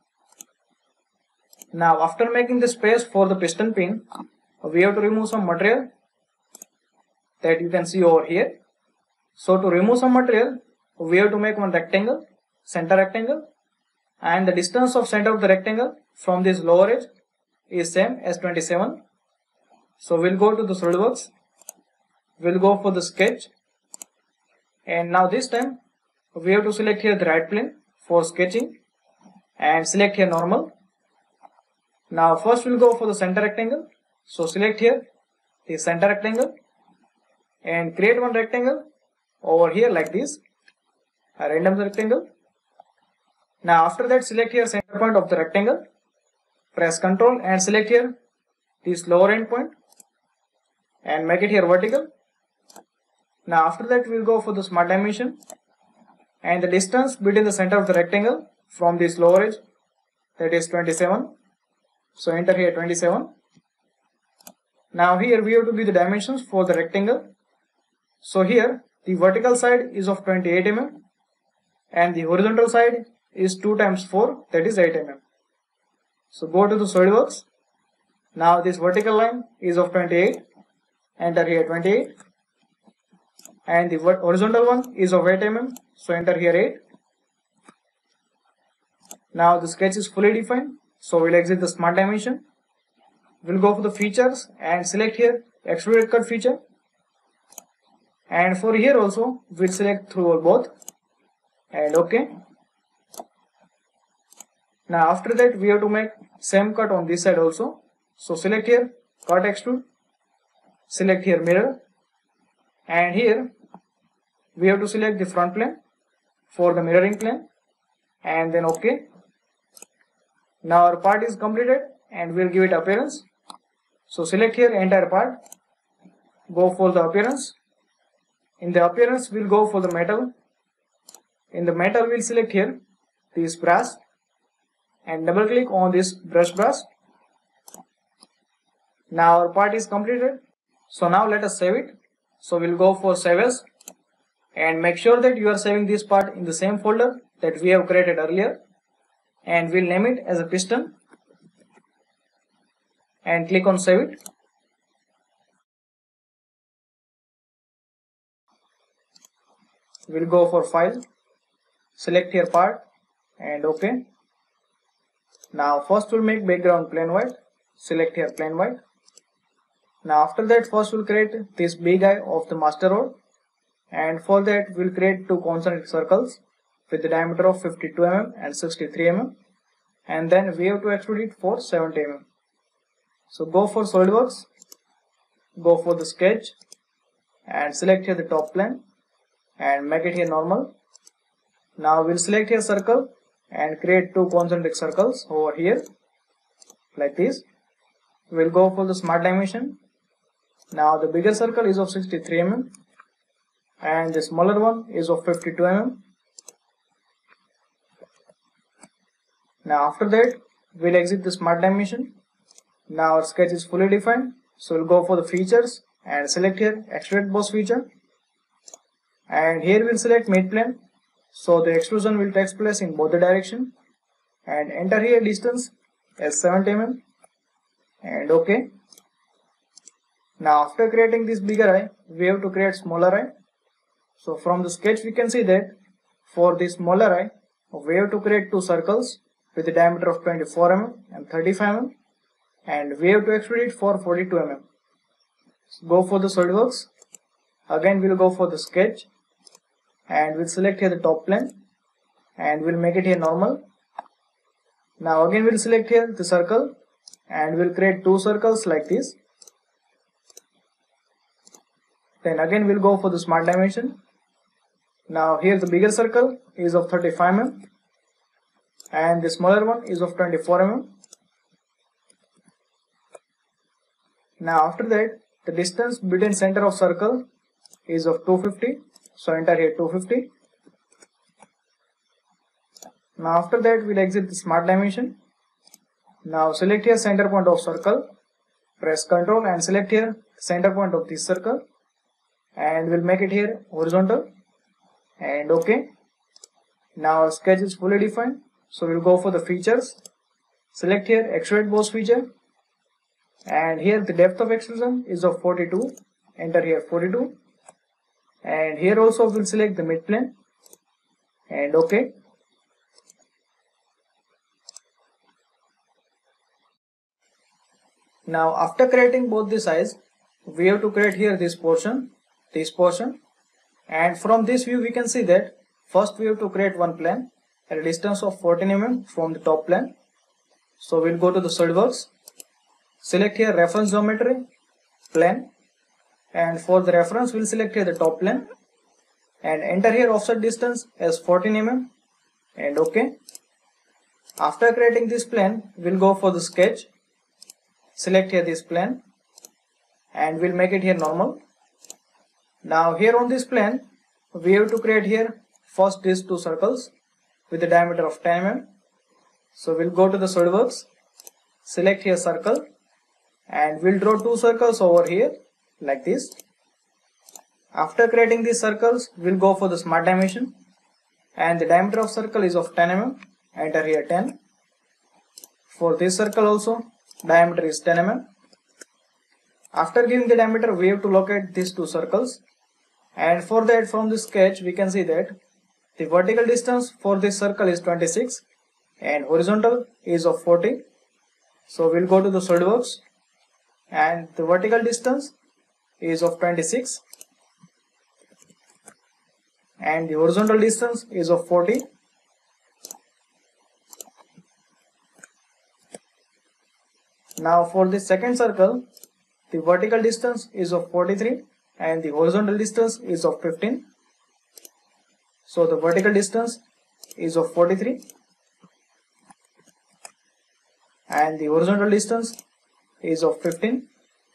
Now after making the space for the piston pin, we have to remove some material that you can see over here. So to remove some material, we have to make one rectangle, center rectangle, and the distance of center of the rectangle from this lower edge is same as twenty-seven. So we'll go to the SolidWorks, we'll go for the sketch, and now this time we have to select here the right plane for sketching and select here normal. Now first we'll go for the center rectangle, so select here the center rectangle and create one rectangle over here like this, a random rectangle. Now after that select here center point of the rectangle, press Ctrl and select here this lower end point and make it here vertical. Now after that we'll go for the smart dimension and the distance between the center of the rectangle from this lower edge, that is twenty-seven. So enter here twenty-seven. Now here we have to give the dimensions for the rectangle. So here the vertical side is of twenty-eight millimeters and the horizontal side is two times four, that is eight millimeters. So go to the SolidWorks. Now this vertical line is of twenty-eight, enter here twenty-eight, and the horizontal one is of eight millimeters, so enter here eight. Now the sketch is fully defined, so we'll exit the smart dimension. We'll go for the features and select here extruded cut feature, and for here also we'll select through or both and OK. Now after that we have to make same cut on this side also, so select here cut extrude, select here mirror, and here we have to select the front plane for the mirroring plane and then OK. Now our part is completed and we'll give it appearance. So select here entire part, go for the appearance. In the appearance we'll go for the metal. In the metal we'll select here this brass and double click on this brush brass. Now our part is completed. So now let us save it. So we'll go for save as and make sure that you are saving this part in the same folder that we have created earlier, and we'll name it as a piston and click on save it. We'll go for file, select here part and OK. Now first we'll make background plain white, select here plain white. Now after that first we'll create this big eye of the master rod, and for that we'll create two concentric circles with the diameter of fifty-two millimeters and sixty-three millimeters, and then we have to extrude it for seventy millimeters. So go for SolidWorks, go for the sketch and select here the top plane and make it here normal. Now we'll select here circle and create two concentric circles over here like this. We'll go for the smart dimension. Now the bigger circle is of sixty-three millimeters and the smaller one is of fifty-two millimeters. Now after that we'll exit the smart dimension. Now our sketch is fully defined, so we'll go for the features and select here extrude boss feature, and here we'll select mid plane, so the extrusion will take place in both the direction, and enter here distance as seventy millimeters and OK. Now after creating this bigger eye we have to create smaller eye. So from the sketch we can see that for this smaller eye we have to create two circles with a diameter of twenty-four millimeters and thirty-five millimeters, and we have to extrude it for forty-two millimeters. So go for the SolidWorks. Again we'll go for the sketch and we'll select here the top plane and we'll make it here normal. Now again we'll select here the circle and we'll create two circles like this. Then again we'll go for the smart dimension. Now here the bigger circle is of thirty-five millimeters and the smaller one is of twenty-four millimeters. Now after that the distance between center of circle is of two hundred fifty, so enter here two hundred fifty. Now after that we'll exit the smart dimension. Now select here center point of circle, press Ctrl and select here center point of this circle, and we'll make it here horizontal and OK. Now our sketch is fully defined, so we'll go for the features. Select here extrude boss feature, and here the depth of extrusion is of forty-two. Enter here forty-two, and here also we'll select the mid plane and OK. Now after creating both the size, we have to create here this portion, this portion, and from this view we can see that first we have to create one plane at a distance of fourteen millimeters from the top plane. So we'll go to the SolidWorks, select here reference geometry, plane, and for the reference we'll select here the top plane and enter here offset distance as fourteen millimeters and OK. After creating this plane, we'll go for the sketch, select here this plane and we'll make it here normal. Now here on this plane we have to create here first these two circles with a diameter of ten millimeters. So we'll go to the SolidWorks, select here circle and we'll draw two circles over here like this. After creating these circles, we'll go for the smart dimension and the diameter of circle is of ten millimeters. Enter here ten. For this circle also diameter is ten millimeters. After giving the diameter, we have to locate these two circles, and for that from the sketch we can see that the vertical distance for this circle is twenty-six and horizontal is of forty. So we'll go to the SolidWorks and the vertical distance is of twenty-six and the horizontal distance is of forty. Now for the second circle, the vertical distance is of forty-three and the horizontal distance is of fifteen. So the vertical distance is of forty-three and the horizontal distance is of fifteen.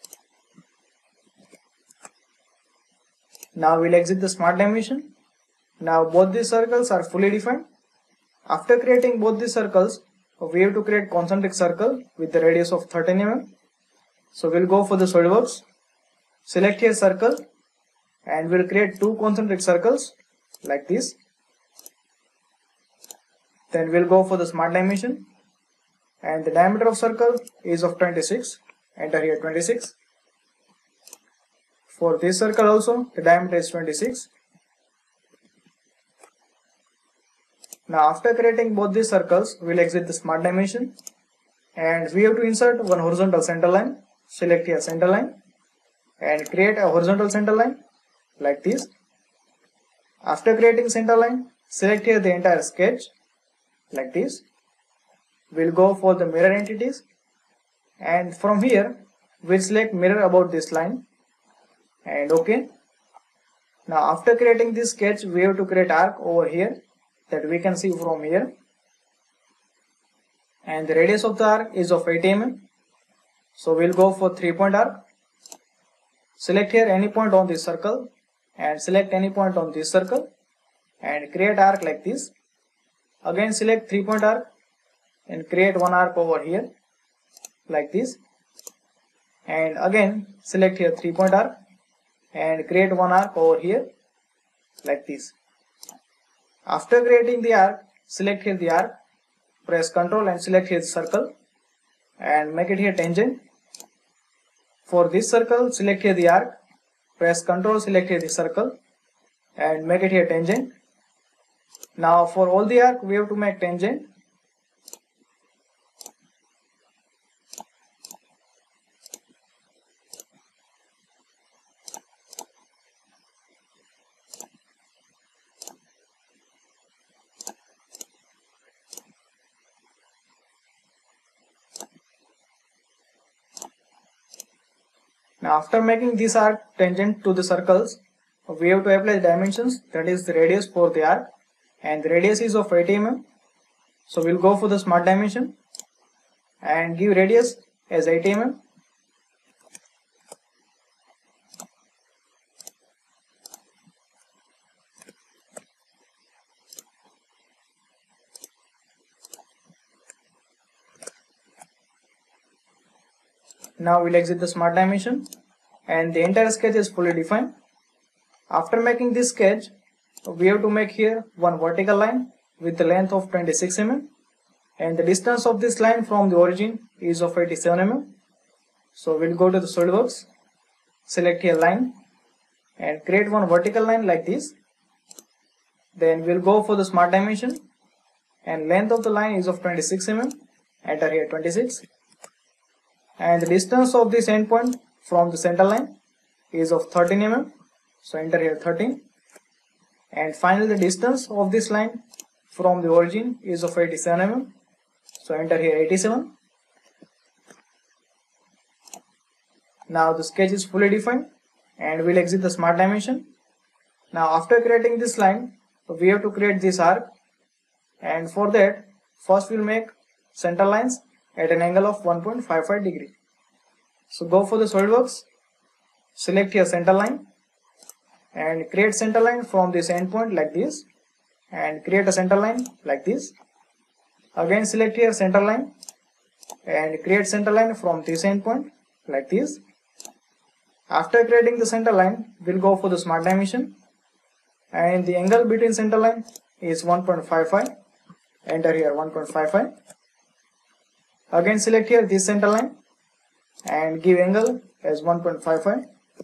Now we'll exit the smart dimension. Now both these circles are fully defined. After creating both these circles, we have to create concentric circle with the radius of thirteen millimeters. So we'll go for the SolidWorks, select here circle and we'll create two concentric circles like this. Then we'll go for the smart dimension and the diameter of circle is of twenty-six. Enter here twenty-six. For this circle also the diameter is twenty-six. Now after creating both these circles, we'll exit the smart dimension and we have to insert one horizontal center line. Select here center line and create a horizontal center line like this. After creating center line, select here the entire sketch like this. We'll go for the mirror entities and from here we'll select mirror about this line and OK. Now after creating this sketch, we have to create arc over here that we can see from here, and the radius of the arc is of eighty millimeters. So we'll go for three point arc. Select here any point on this circle and select any point on this circle and create arc like this. Again select three point arc and create one arc over here like this, and again select here three point arc and create one arc over here like this. After creating the arc, select here the arc, press Ctrl and select here the circle and make it here tangent. For this circle, select here the arc, press Ctrl, select here the circle and make it here tangent. Now for all the arc we have to make tangent. Now after making this arc tangent to the circles, we have to apply the dimensions, that is the radius for the arc, and the radius is of eighty millimeters. So we'll go for the smart dimension and give radius as eighty millimeters. Now we'll exit the smart dimension and the entire sketch is fully defined. After making this sketch, we have to make here one vertical line with the length of twenty-six millimeters, and the distance of this line from the origin is of eighty-seven millimeters. So we'll go to the SolidWorks, select here line, and create one vertical line like this. Then we'll go for the smart dimension, and length of the line is of twenty-six millimeters. Enter here twenty-six, and the distance of this endpoint from the center line is of thirteen millimeters. So enter here thirteen, and finally the distance of this line from the origin is of eighty-seven millimeters. So enter here eighty-seven. Now the sketch is fully defined, and we'll exit the smart dimension. Now after creating this line, we have to create this arc, and for that first we'll make center lines at an angle of one point five five degree. So go for the SolidWorks, select here center line, and create center line from this endpoint like this, and create a center line like this. Again select here center line, and create center line from this endpoint like this. After creating the center line, we'll go for the smart dimension, and the angle between center line is one point five five. Enter here one point five five. Again select here this center line and give angle as one point five five.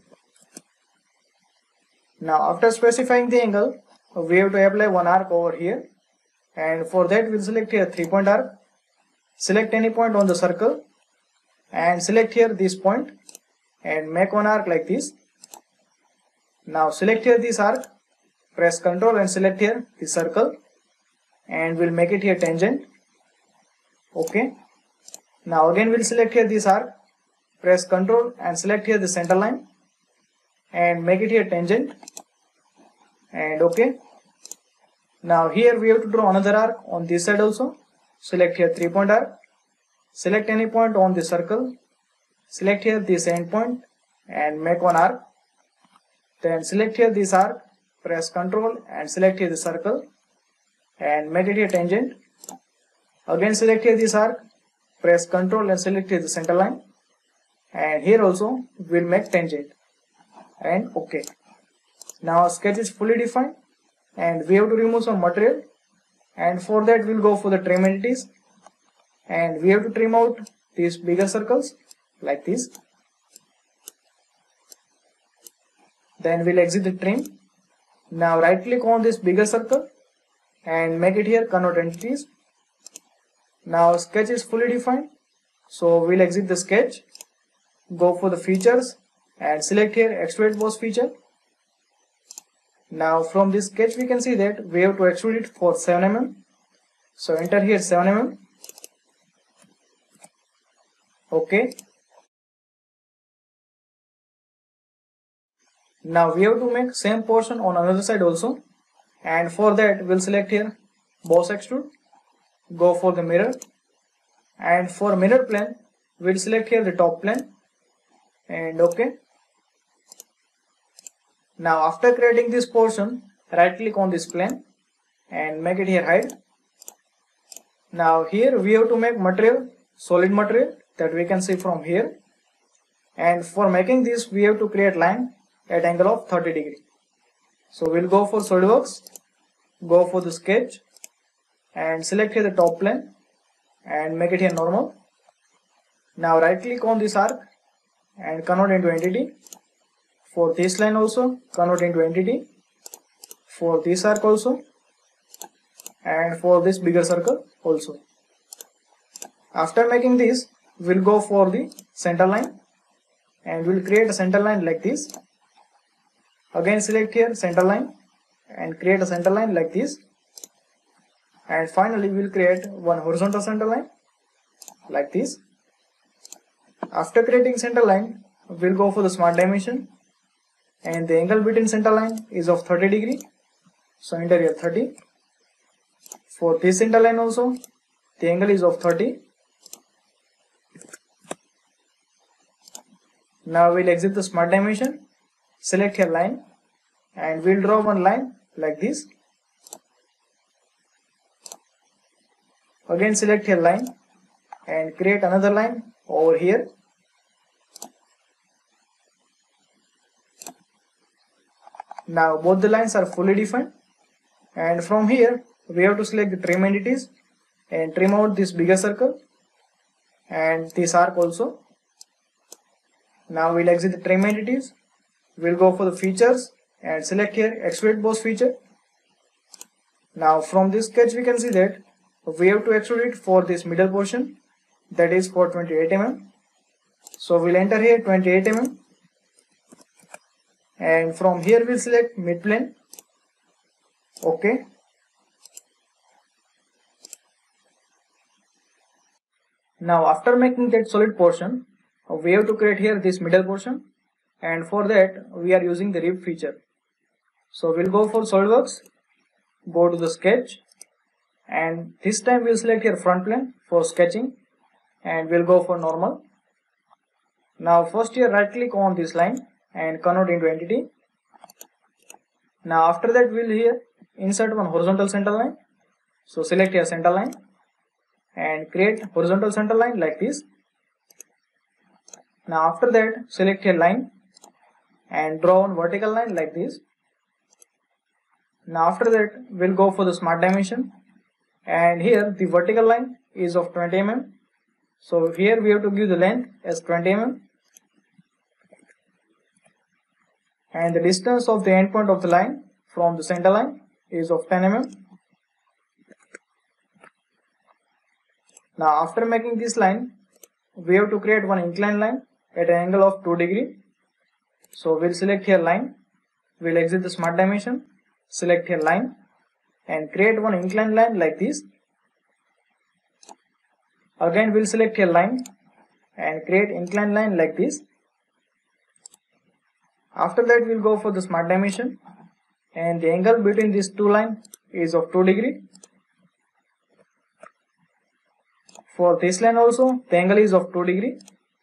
Now after specifying the angle, we have to apply one arc over here, and for that we'll select here three point arc. Select any point on the circle and select here this point and make one arc like this. Now select here this arc, press Ctrl and select here the circle, and we'll make it here tangent. Okay. Now again we'll select here this arc, press Ctrl and select here the center line and make it here tangent, and okay. Now here we have to draw another arc on this side also. Select here three point arc, select any point on the circle, select here this end point and make one arc. Then select here this arc, press Ctrl and select here the circle and make it here tangent. Again select here this arc, press Ctrl and select here the center line, and here also we'll make tangent, and okay. Now our sketch is fully defined, and we have to remove some material, and for that we'll go for the trim entities, and we have to trim out these bigger circles like this. Then we'll exit the trim. Now right click on this bigger circle and make it here convert entities. Now sketch is fully defined, so we'll exit the sketch, go for the features and select here extrude boss feature. Now from this sketch we can see that we have to extrude it for seven millimeters. So enter here seven millimeters. Okay. Now we have to make same portion on another side also, and for that we'll select here boss extrude, go for the mirror, and for mirror plane we'll select here the top plane, and okay. Now after creating this portion, right click on this plane and make it here hide. Now here we have to make material, solid material that we can see from here, and for making this we have to create line at angle of thirty degree. So we'll go for SolidWorks, go for the sketch and select here the top plane and make it here normal. Now right click on this arc and convert into entity. For this line also convert into entity, for this arc also, and for this bigger circle also. After making this, we'll go for the center line and we'll create a center line like this. Again select here center line and create a center line like this, and finally we'll create one horizontal center line like this. After creating center line, we'll go for the smart dimension, and the angle between center line is of thirty degree. So enter here thirty. For this center line also the angle is of thirty. Now we'll exit the smart dimension, select here line, and we'll draw one line like this. Again select here line and create another line over here. Now both the lines are fully defined, And from here we have to select the trim entities and trim out this bigger circle and this arc also. Now we'll exit the trim entities. We'll go for the features and select here extrude boss feature. Now from this sketch we can see that we have to extrude it for this middle portion, that is for twenty-eight millimeters. So we'll enter here twenty-eight millimeters and from here we'll select mid plane. Okay. Now after making that solid portion, we have to create here this middle portion, and for that we are using the rib feature. So we'll go for SolidWorks, go to the sketch, and this time we'll select here front plane for sketching and we'll go for normal. Now first here right click on this line and convert into entity. Now after that we'll here insert one horizontal center line. So select here center line and create horizontal center line like this. Now after that select here line and draw one vertical line like this. Now after that we'll go for the smart dimension, and here the vertical line is of twenty millimeters. So here we have to give the length as twenty millimeters and the distance of the endpoint of the line from the center line is of ten millimeters. Now after making this line we have to create one inclined line at an angle of two degrees. So we'll select here line, we'll exit the smart dimension, select here line and create one inclined line like this. Again we'll select here line and create inclined line like this. After that we'll go for the smart dimension and the angle between these two lines is of two degrees. For this line also the angle is of two degrees.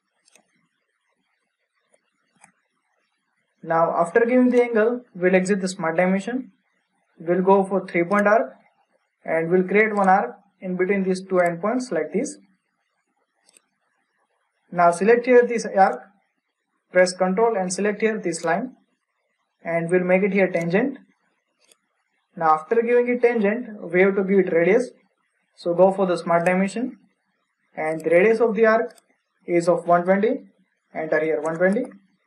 Now after giving the angle we'll exit the smart dimension, we'll go for three point arc and we'll create one arc in between these two endpoints like this. Now select here this arc, press Ctrl and select here this line and we'll make it here tangent. Now after giving it tangent we have to give it radius. So go for the smart dimension and the radius of the arc is of one twenty, enter here one twenty.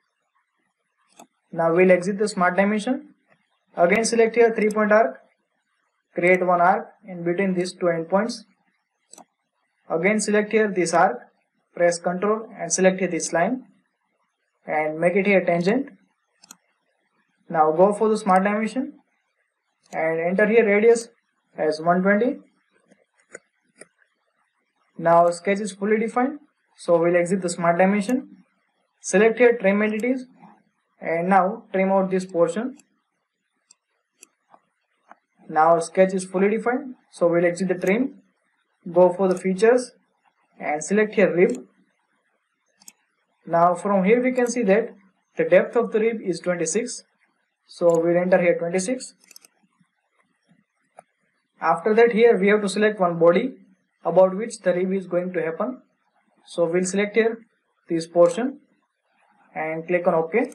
Now we'll exit the smart dimension, again select here three point arc, create one arc in between these two endpoints. Again select here this arc, press Ctrl and select here this line and make it here tangent. Now go for the smart dimension and enter here radius as one twenty. Now sketch is fully defined, so we'll exit the smart dimension, select here trim entities and now trim out this portion. Now sketch is fully defined, so we'll exit the trim, go for the features and select here rib. Now from here we can see that the depth of the rib is twenty-six, so we'll enter here twenty-six. After that here we have to select one body about which the rib is going to happen. So we'll select here this portion and click on OK.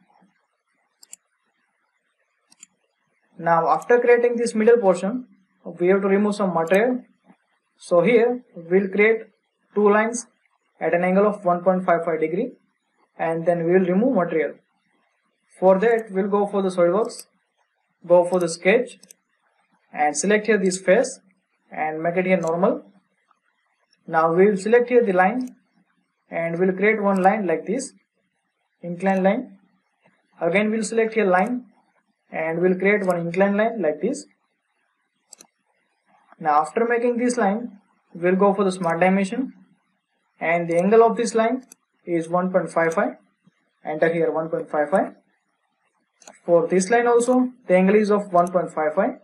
Now after creating this middle portion we have to remove some material. So here we'll create two lines at an angle of one point five five degree and then we will remove material. For that we'll go for the SolidWorks, go for the sketch and select here this face and make it here normal. Now we will select here the line and we'll create one line like this, inclined line. Again we'll select here line and we'll create one inclined line like this. Now after making this line we'll go for the smart dimension and the angle of this line is one point five five, enter here one point five five. For this line also the angle is of one point five five.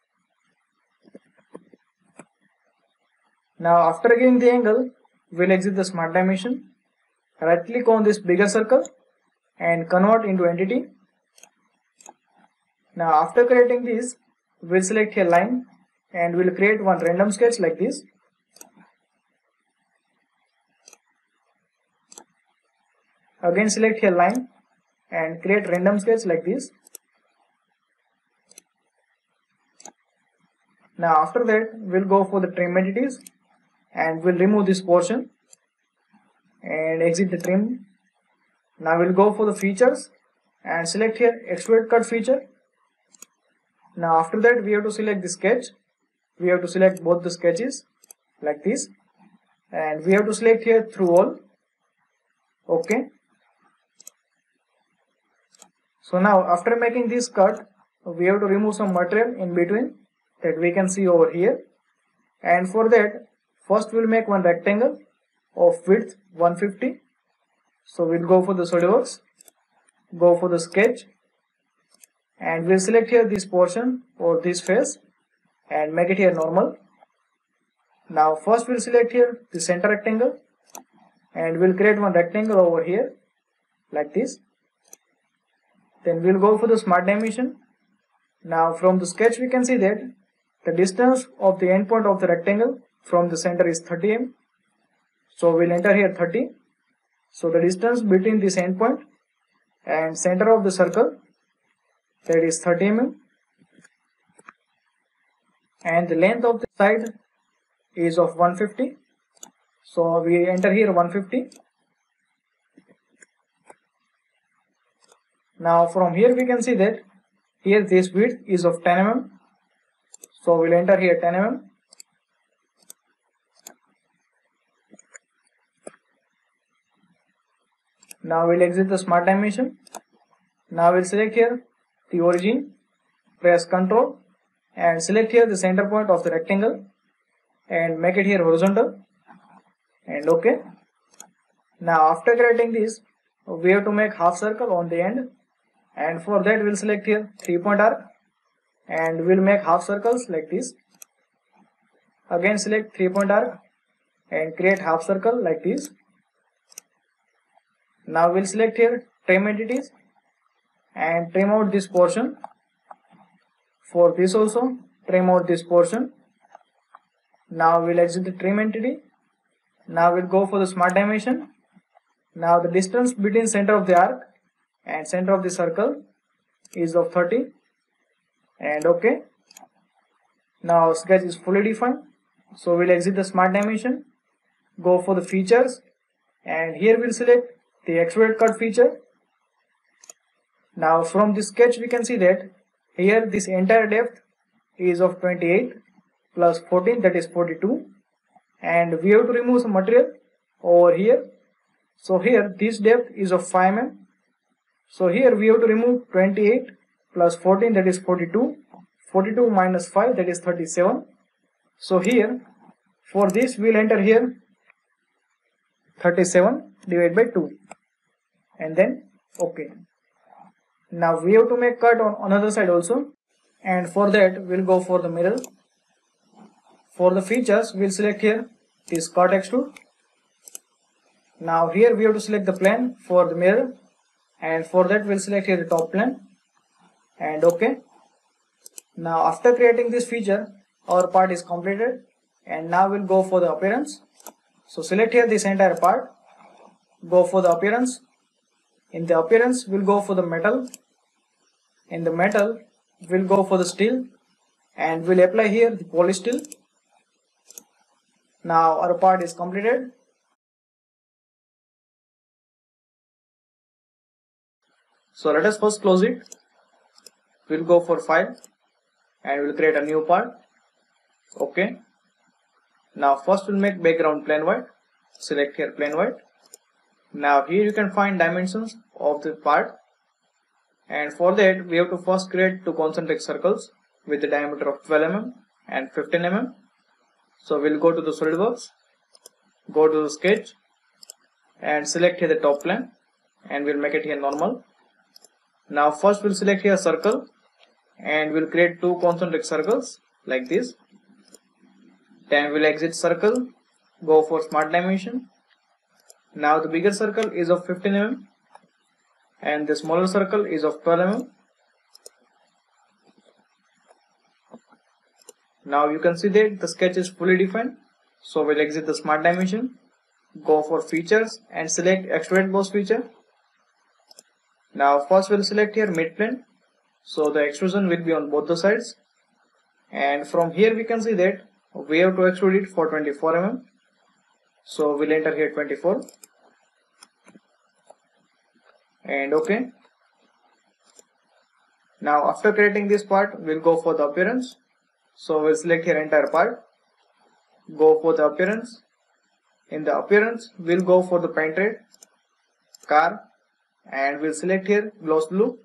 Now after giving the angle we'll exit the smart dimension, right click on this bigger circle and convert into entity. Now after creating this we'll select here line and we'll create one random sketch like this. Again select here line and create random sketch like this. Now after that we'll go for the trim entities and we'll remove this portion and exit the trim. Now we'll go for the features and select here extrude cut feature. Now after that we have to select the sketch. We have to select both the sketches like this, and we have to select here through all. Okay. So now after making this cut, we have to remove some material in between that we can see over here, and for that first we'll make one rectangle of width one fifty. So we'll go for the SolidWorks, go for the sketch, and we'll select here this portion or this face and make it here normal. Now first we'll select here the center rectangle and we'll create one rectangle over here like this. Then we'll go for the smart dimension. Now from the sketch we can see that the distance of the end point of the rectangle from the center is thirty millimeters. So we'll enter here thirty. So the distance between this end point and center of the circle, that is thirty millimeters. And the length of the side is of one fifty. So we enter here one fifty. Now from here we can see that here this width is of ten millimeters. So we'll enter here ten millimeters. Now we'll exit the smart dimension. Now we'll select here the origin, press Ctrl and select here the center point of the rectangle and make it here horizontal and OK. Now after creating this, we have to make half circle on the end, and for that we'll select here three point arc and we'll make half circles like this. Again select three point arc and create half circle like this. Now we'll select here trim entities and trim out this portion. For this also trim out this portion. Now we'll exit the trim entity. Now we'll go for the smart dimension. Now the distance between center of the arc and center of the circle is of thirty and OK. Now sketch is fully defined. So we'll exit the smart dimension, go for the features, and here we'll select the extrude cut feature. Now from this sketch we can see that here this entire depth is of twenty-eight plus fourteen, that is forty-two, and we have to remove some material over here. So here this depth is of five millimeters. So here we have to remove twenty-eight plus fourteen, that is forty-two. forty-two minus five, that is thirty-seven. So here for this we'll enter here thirty-seven divided by two and then OK. Now we have to make cut on another side also, and for that we'll go for the mirror. For the features we'll select here this cut extrude. Now here we have to select the plane for the mirror, and for that we'll select here the top plane and OK. Now after creating this feature our part is completed, and now we'll go for the appearance. So select here this entire part, go for the appearance. In the appearance we'll go for the metal. In the metal we'll go for the steel and we'll apply here the polysteel. Now our part is completed. So let us first close it. We'll go for file and we'll create a new part. OK. Now first we'll make background plain white. Select here plain white. Now here you can find dimensions of the part, and for that we have to first create two concentric circles with the diameter of twelve millimeters and fifteen millimeters. So we'll go to the SolidWorks, go to the sketch and select here the top plane and we'll make it here normal. Now first we'll select here circle and we'll create two concentric circles like this. Then we'll exit circle, go for smart dimension. Now the bigger circle is of fifteen millimeters and the smaller circle is of twelve millimeters. Now you can see that the sketch is fully defined. So we'll exit the smart dimension, go for features and select extrude boss feature. Now first we'll select here mid plane. So the extrusion will be on both the sides. and from here we can see that we have to extrude it for twenty-four millimeters. So we'll enter here twenty-four and OK. Now after creating this part, we'll go for the appearance. So we'll select here entire part, go for the appearance. In the appearance, we'll go for the paint red, car, and we'll select here gloss blue.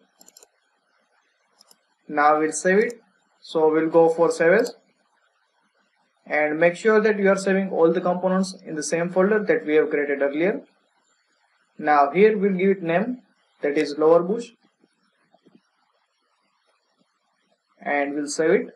Now we'll save it. So we'll go for save as, and make sure that you are saving all the components in the same folder that we have created earlier. Now here we'll give it name, that is lower bush, and we'll save it.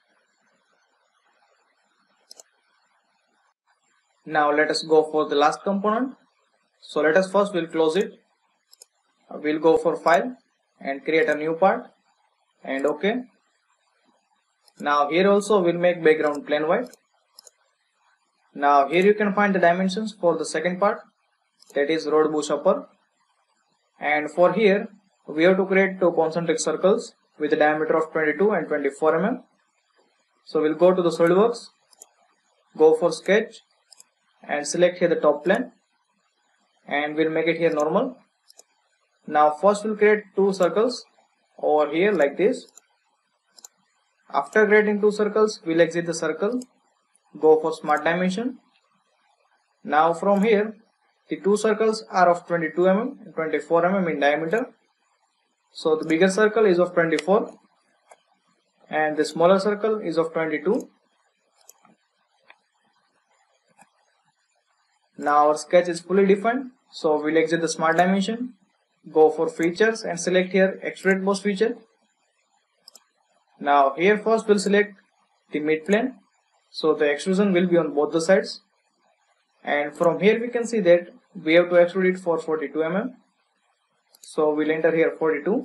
Now let us go for the last component. So let us first we'll close it. We'll go for file and create a new part and OK. Now here also we'll make background plain white. Now here you can find the dimensions for the second part, that is road bush upper, and for here we have to create two concentric circles with a diameter of twenty-two and twenty-four millimeters. So we'll go to the SolidWorks, go for sketch and select here the top plane, and we'll make it here normal. Now first we'll create two circles over here like this. After creating two circles, we'll exit the circle, go for smart dimension. Now from here the two circles are of twenty-two millimeters and twenty-four millimeters in diameter. So the bigger circle is of twenty-four and the smaller circle is of twenty-two. Now our sketch is fully defined, so we'll exit the smart dimension, go for features and select here extrude boss feature. Now here first we'll select the mid plane, so the extrusion will be on both the sides, and from here we can see that we have to extrude it for forty-two millimeters. So we'll enter here forty-two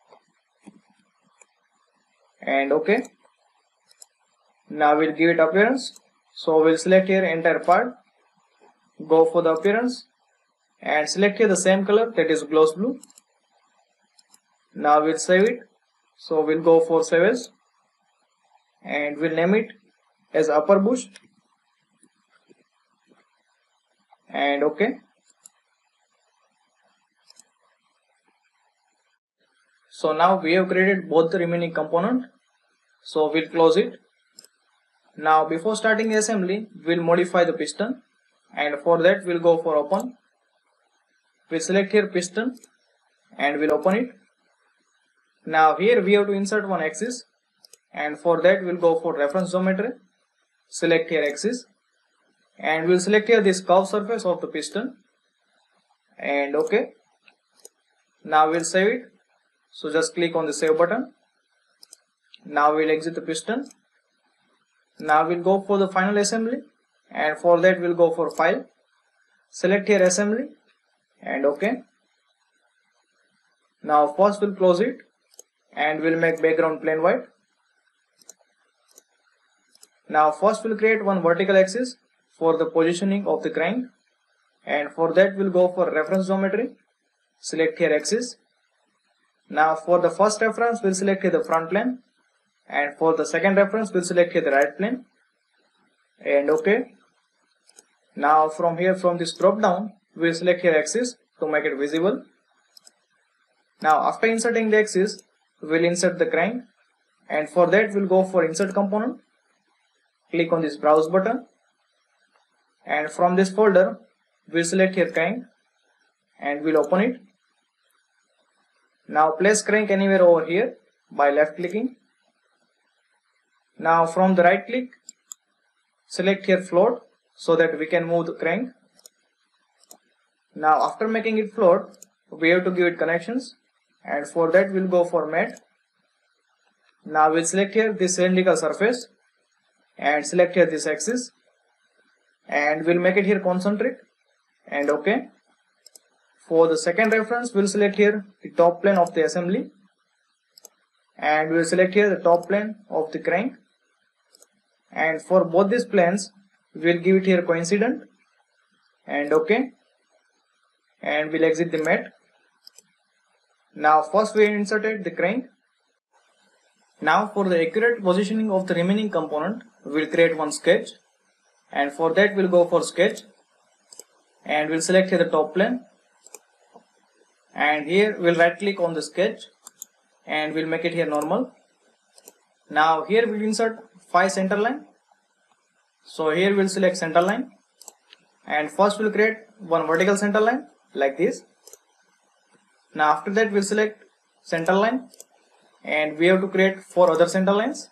and OK. Now we'll give it appearance, so we'll select here entire part, go for the appearance and select here the same color, that is gloss blue. Now we'll save it, so we'll go for save as and we'll name it as upper bush and OK. So now we have created both the remaining component, so we'll close it. Now before starting the assembly, we'll modify the piston, and for that we'll go for open. We'll select here piston and we'll open it. Now here we have to insert one axis, and for that we'll go for reference geometry, select here axis and we'll select here this curved surface of the piston and OK. Now we'll save it, so just click on the save button. Now we'll exit the piston. Now we'll go for the final assembly, and for that we'll go for file, select here assembly and OK. Now first we'll close it and we'll make background plain white. Now first we'll create one vertical axis for the positioning of the crank, and for that we'll go for reference geometry, select here axis. Now for the first reference we'll select here the front plane, and for the second reference we'll select here the right plane and OK. Now from here, from this drop down, we'll select here axis to make it visible. Now after inserting the axis, we'll insert the crank, and for that we'll go for insert component, click on this browse button, and from this folder we'll select here crank and we'll open it. Now place crank anywhere over here by left clicking. Now from the right click, select here float so that we can move the crank. Now after making it float, we have to give it connections, and for that we'll go for mat. Now we'll select here this cylindrical surface and select here this axis and we'll make it here concentric and OK. For the second reference, we'll select here the top plane of the assembly and we'll select here the top plane of the crank, and for both these planes we'll give it here coincident and OK, and we'll exit the mat. Now first we inserted the crank Now for the accurate positioning of the remaining component, we'll create one sketch, and for that we'll go for sketch and we'll select here the top plane, and here we'll right click on the sketch and we'll make it here normal. Now here we'll insert five center line. So here we'll select center line, and first we'll create one vertical center line like this. Now after that we'll select center line, and we have to create four other center lines.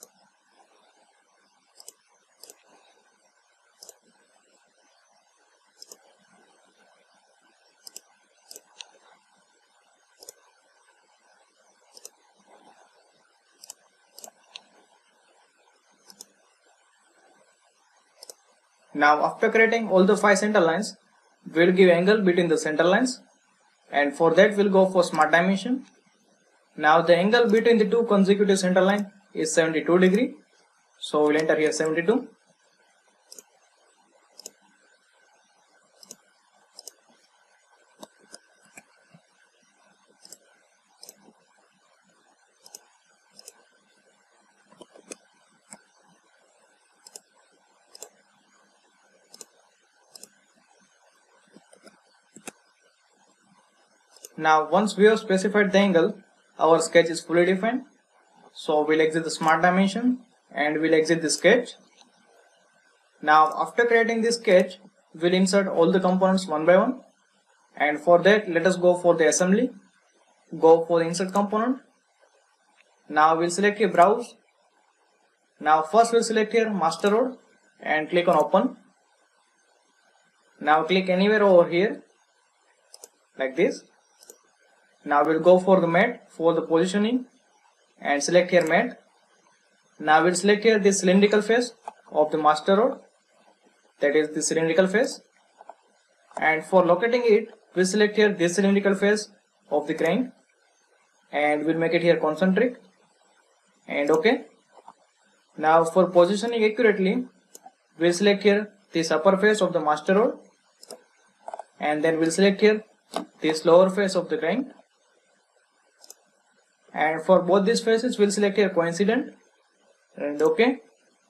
Now after creating all the five center lines, we'll give angle between the center lines, and for that we'll go for smart dimension. Now the angle between the two consecutive center line is seventy-two degree, so we'll enter here seventy-two. Now once we have specified the angle, our sketch is fully defined. So we'll exit the smart dimension and we'll exit the sketch. Now after creating this sketch, we'll insert all the components one by one, and for that let us go for the assembly. Go for the insert component. Now we'll select here browse. Now first we'll select here master rod and click on open. Now click anywhere over here like this. Now we'll go for the mat for the positioning and select here mat. Now we'll select here the cylindrical face of the master rod, that is the cylindrical face, and for locating it we'll select here this cylindrical face of the crank and we'll make it here concentric and OK. Now for positioning accurately, we'll select here this upper face of the master rod, and then we'll select here this lower face of the crank, and for both these faces we'll select here coincident and OK.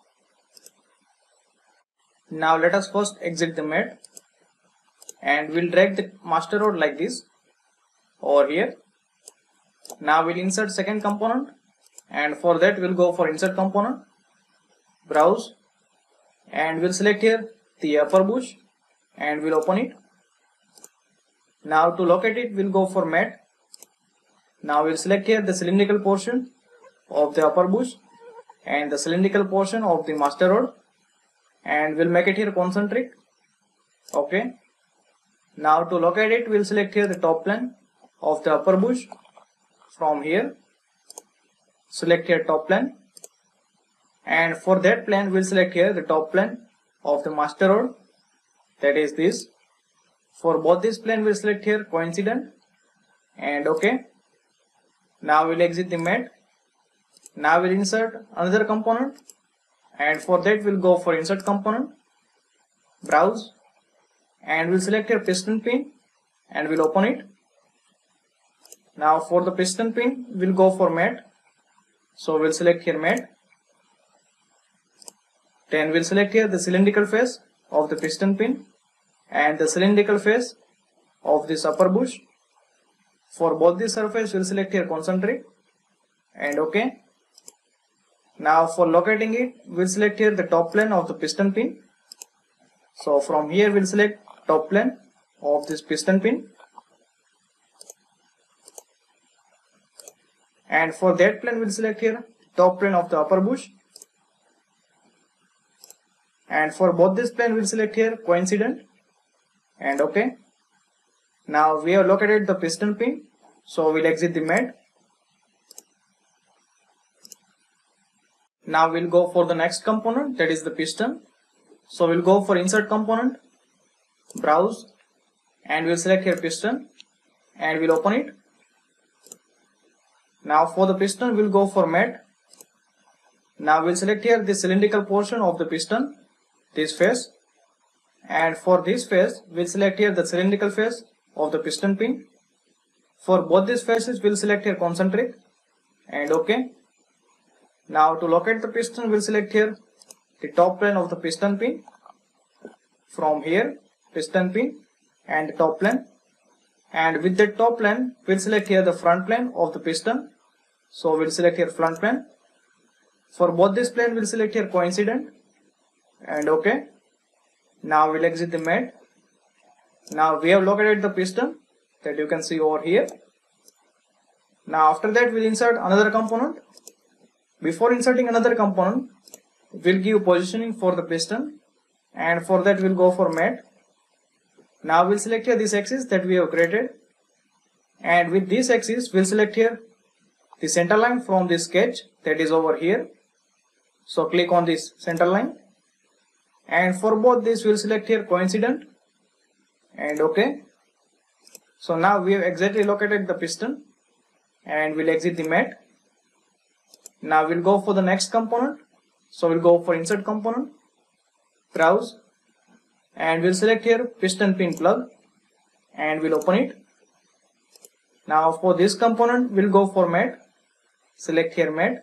Now let us first exit the mat, and we'll drag the master rod like this over here. Now we'll insert second component, and for that we'll go for insert component, browse, and we'll select here the upper bush and we'll open it. Now to locate it we'll go for mat. Now we'll select here the cylindrical portion of the upper bush and the cylindrical portion of the master rod, and we'll make it here concentric. Okay. Now to locate it we'll select here the top plane of the upper bush. From here select here top plane, and for that plane we'll select here the top plane of the master rod, that is this. For both this plane we'll select here coincident and OK. Now we'll exit the mat. Now we'll insert another component, and for that we'll go for insert component, browse, and we'll select here piston pin and we'll open it. Now for the piston pin we'll go for mat, so we'll select here mat. Then we'll select here the cylindrical face of the piston pin and the cylindrical face of this upper bush. For both the surface we'll select here concentric and OK. Now for locating it we'll select here the top plane of the piston pin. So from here we'll select top plane of this piston pin, and for that plane we'll select here top plane of the upper bush, and for both this plane we'll select here coincident and OK. Now we have located the piston pin, so we'll exit the mat. Now we'll go for the next component, that is the piston. So we'll go for insert component, browse, and we'll select here piston and we'll open it. Now for the piston we'll go for mat. Now we'll select here the cylindrical portion of the piston, this face, and for this face we'll select here the cylindrical face of the piston pin. For both these faces we'll select here concentric and OK. Now to locate the piston, we'll select here the top plane of the piston pin. From here, piston pin and the top plane. And with the top plane, we'll select here the front plane of the piston. So we'll select here front plane. For both this plane, we'll select here coincident. And OK. Now we'll exit the mat. Now we have located the piston that you can see over here. Now after that, we'll insert another component. Before inserting another component, we'll give positioning for the piston. And for that, we'll go for mat. Now we'll select here this axis that we have created. And with this axis, we'll select here the center line from this sketch that is over here. So click on this center line. And for both this, we'll select here coincident. And OK. So now we have exactly located the piston. And we'll exit the mat. Now we'll go for the next component. So we'll go for insert component. Browse. And we'll select here piston pin plug. And we'll open it. Now for this component, we'll go for mat. Select here mat.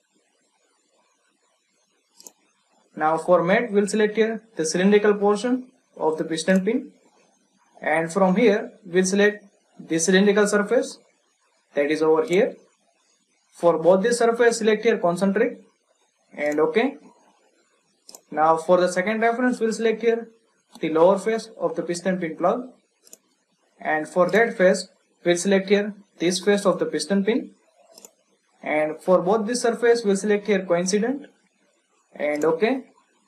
Now for mat, we'll select here the cylindrical portion of the piston pin. And from here, we'll select the cylindrical surface that is over here. For both the surface, select here concentric and OK. Now for the second reference, we'll select here the lower face of the piston pin plug. And for that face, we'll select here this face of the piston pin. And for both this surface, we'll select here coincident and OK.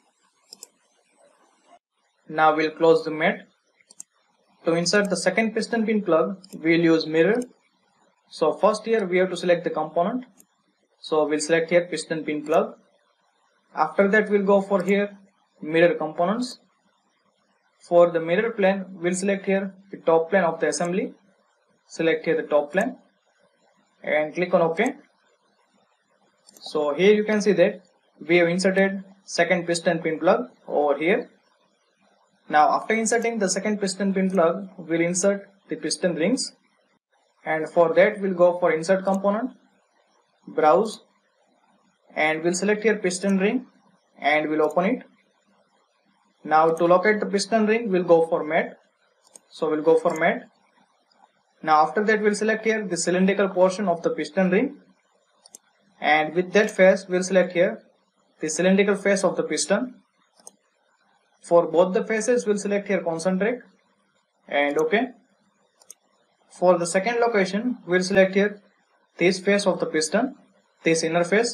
Now we'll close the mat. To insert the second piston pin plug, we'll use mirror. So first here we have to select the component. So we'll select here piston pin plug. After that, we'll go for here mirror components. For the mirror plane, we'll select here the top plane of the assembly. Select here the top plane and click on OK. So here you can see that we have inserted second piston pin plug over here. Now after inserting the second piston pin plug, we'll insert the piston rings. And for that, we'll go for insert component, browse, and we'll select here piston ring and we'll open it. Now to locate the piston ring, we'll go for mat. So we'll go for mat. Now after that, we'll select here the cylindrical portion of the piston ring. And with that face, we'll select here the cylindrical face of the piston. For both the faces, we'll select here concentric and OK. For the second location, we'll select here this face of the piston, this inner face.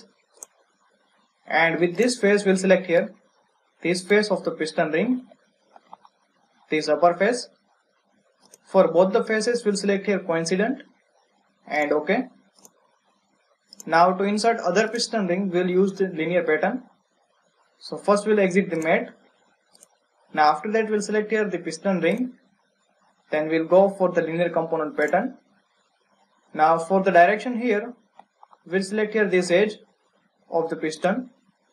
And with this face, we'll select here this face of the piston ring, this upper face. For both the faces, we'll select here coincident and OK. Now to insert other piston ring, we'll use the linear pattern. So first we'll exit the mat. Now after that, we'll select here the piston ring. Then we'll go for the linear component pattern. Now for the direction here, we'll select here this edge of the piston.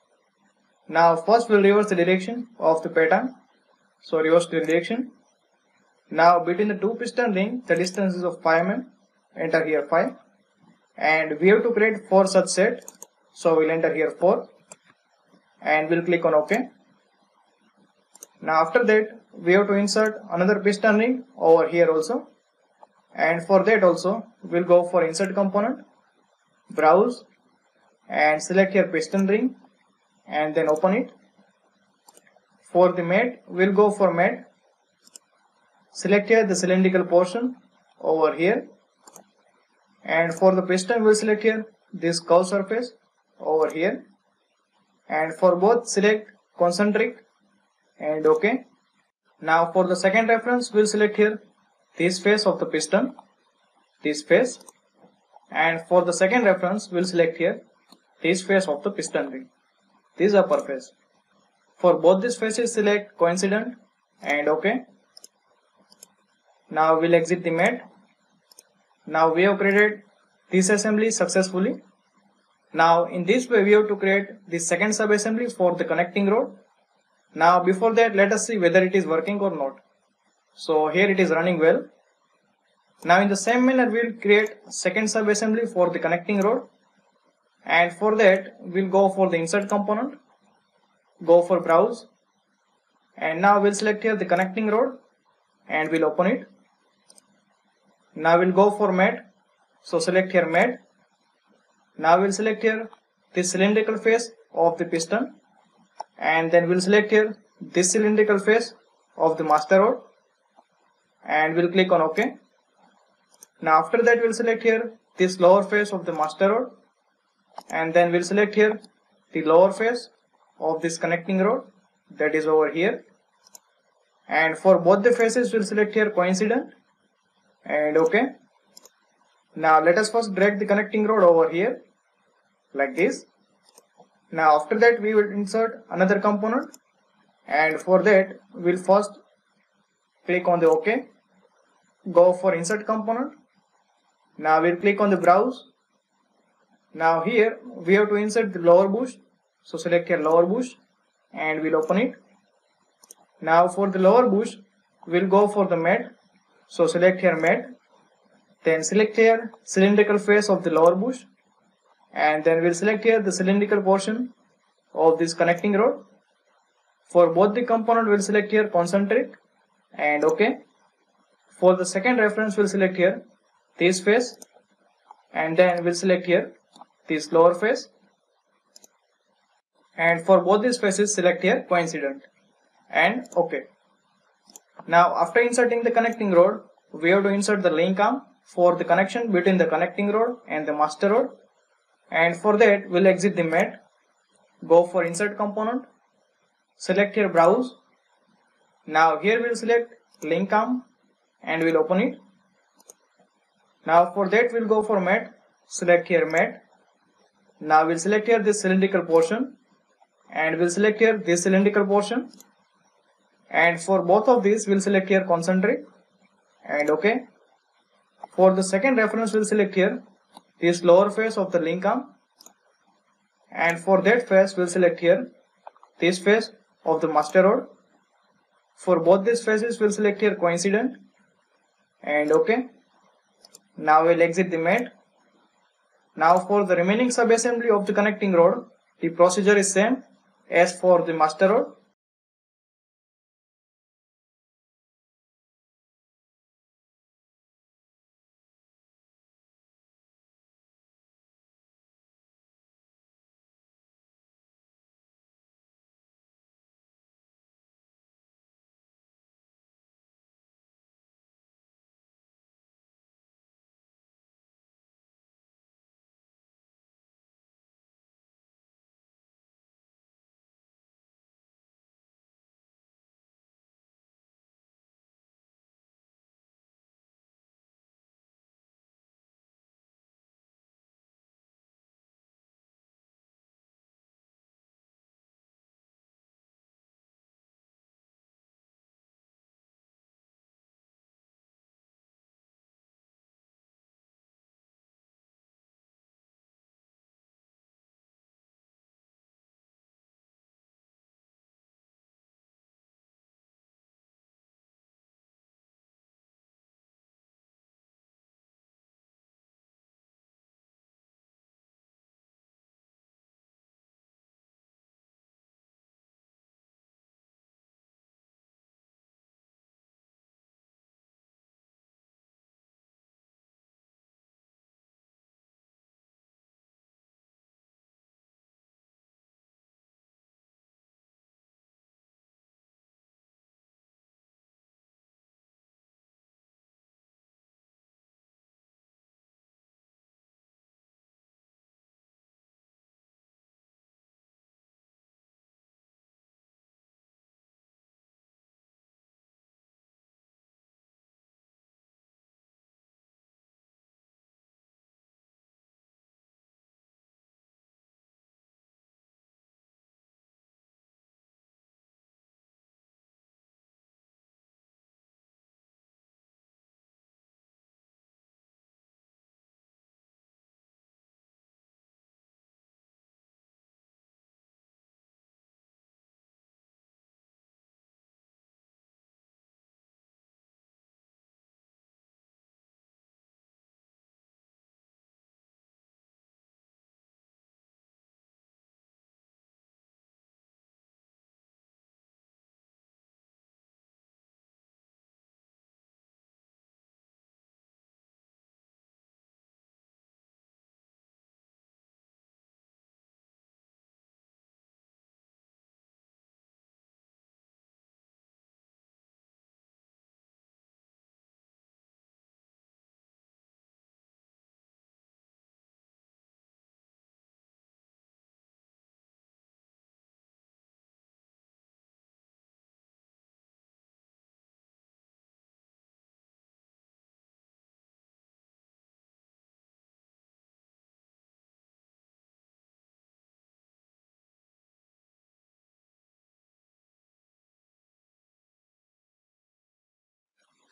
Now first we'll reverse the direction of the pattern. So reverse the direction. Now between the two piston rings, the distance is of five millimeters. Enter here five. And we have to create four such set. So we'll enter here four. And we'll click on OK. Now after that, we have to insert another piston ring over here also. And for that also, we'll go for insert component, browse, and select here piston ring and then open it. For the mat, we'll go for mat. Select here the cylindrical portion over here. And for the piston, we'll select here this curved surface over here. And for both, select concentric and OK. Now for the second reference, we'll select here this face of the piston, this face. And for the second reference, we'll select here this face of the piston ring, this upper face. For both these faces, select coincident and OK. Now we'll exit the mat. Now we have created this assembly successfully. Now in this way, we have to create the second sub assembly for the connecting rod. Now before that, let us see whether it is working or not. So here it is running well. Now in the same manner, we will create second sub assembly for the connecting rod. And for that, we'll go for the insert component, go for browse, and now we'll select here the connecting rod and we'll open it. Now we'll go for mat, so select here mat. Now we'll select here the cylindrical face of the piston, and then we'll select here this cylindrical face of the master rod, and we'll click on OK. Now after that, we'll select here this lower face of the master rod, and then we'll select here the lower face of this connecting rod, that is over here. And for both the faces, we'll select here coincident and OK. Now let us first drag the connecting rod over here like this. Now after that, we will insert another component, and for that we'll first click on the OK, go for insert component. Now we'll click on the browse. Now here we have to insert the lower bush, so select here lower bush and we'll open it. Now for the lower bush, we'll go for the mat, so select here mat, then select here cylindrical face of the lower bush, and then we'll select here the cylindrical portion of this connecting rod. For both the component, we'll select here concentric and OK. For the second reference, we'll select here this face, and then we'll select here this lower face, and for both these faces, select here coincident and OK. Now after inserting the connecting rod, we have to insert the link arm for the connection between the connecting rod and the master rod, and for that we'll exit the mat, go for insert component, select here browse. Now here we'll select link arm and we'll open it. Now for that, we'll go for mat, select here mat. Now we'll select here this cylindrical portion and we'll select here this cylindrical portion, and for both of these we'll select here concentric and OK. For the second reference, we'll select here this lower face of the link arm, and for that face we'll select here this face of the master rod. For both these faces, we'll select here coincident and OK. Now we'll exit the mat. Now for the remaining sub-assembly of the connecting rod, the procedure is same as for the master rod.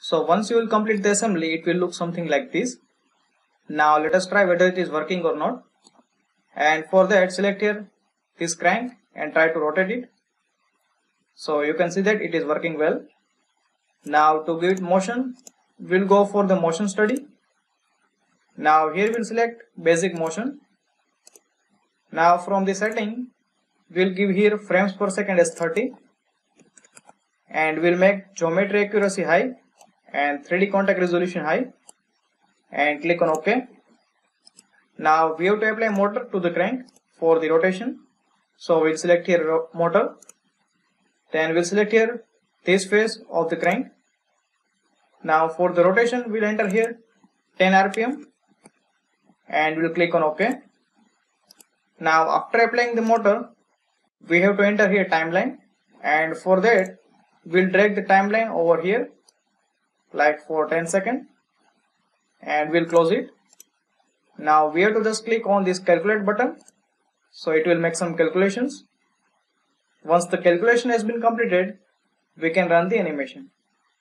So once you will complete the assembly, it will look something like this. Now let us try whether it is working or not. And for that, select here this crank and try to rotate it. So you can see that it is working well. Now to give it motion, we'll go for the motion study. Now here we'll select basic motion. Now from the setting, we'll give here frames per second as thirty. And we'll make geometry accuracy high and three D contact resolution high. And click on OK. Now we have to apply motor to the crank for the rotation. So we'll select here motor. Then we'll select here this phase of the crank. Now for the rotation, we'll enter here ten R P M and we'll click on OK. Now after applying the motor, we have to enter here timeline, and for that we'll drag the timeline over here like for ten seconds and we'll close it. Now we have to just click on this calculate button, so it will make some calculations. Once the calculation has been completed, we can run the animation.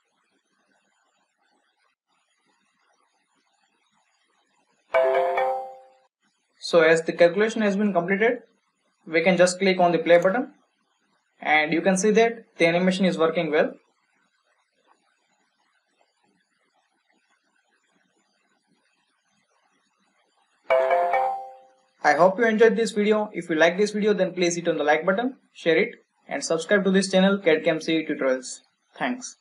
So as the calculation has been completed, we can just click on the play button and you can see that the animation is working well. I hope you enjoyed this video. If you like this video, then please hit on the like button, share it and subscribe to this channel C A D C A M C A Tutorials. Thanks.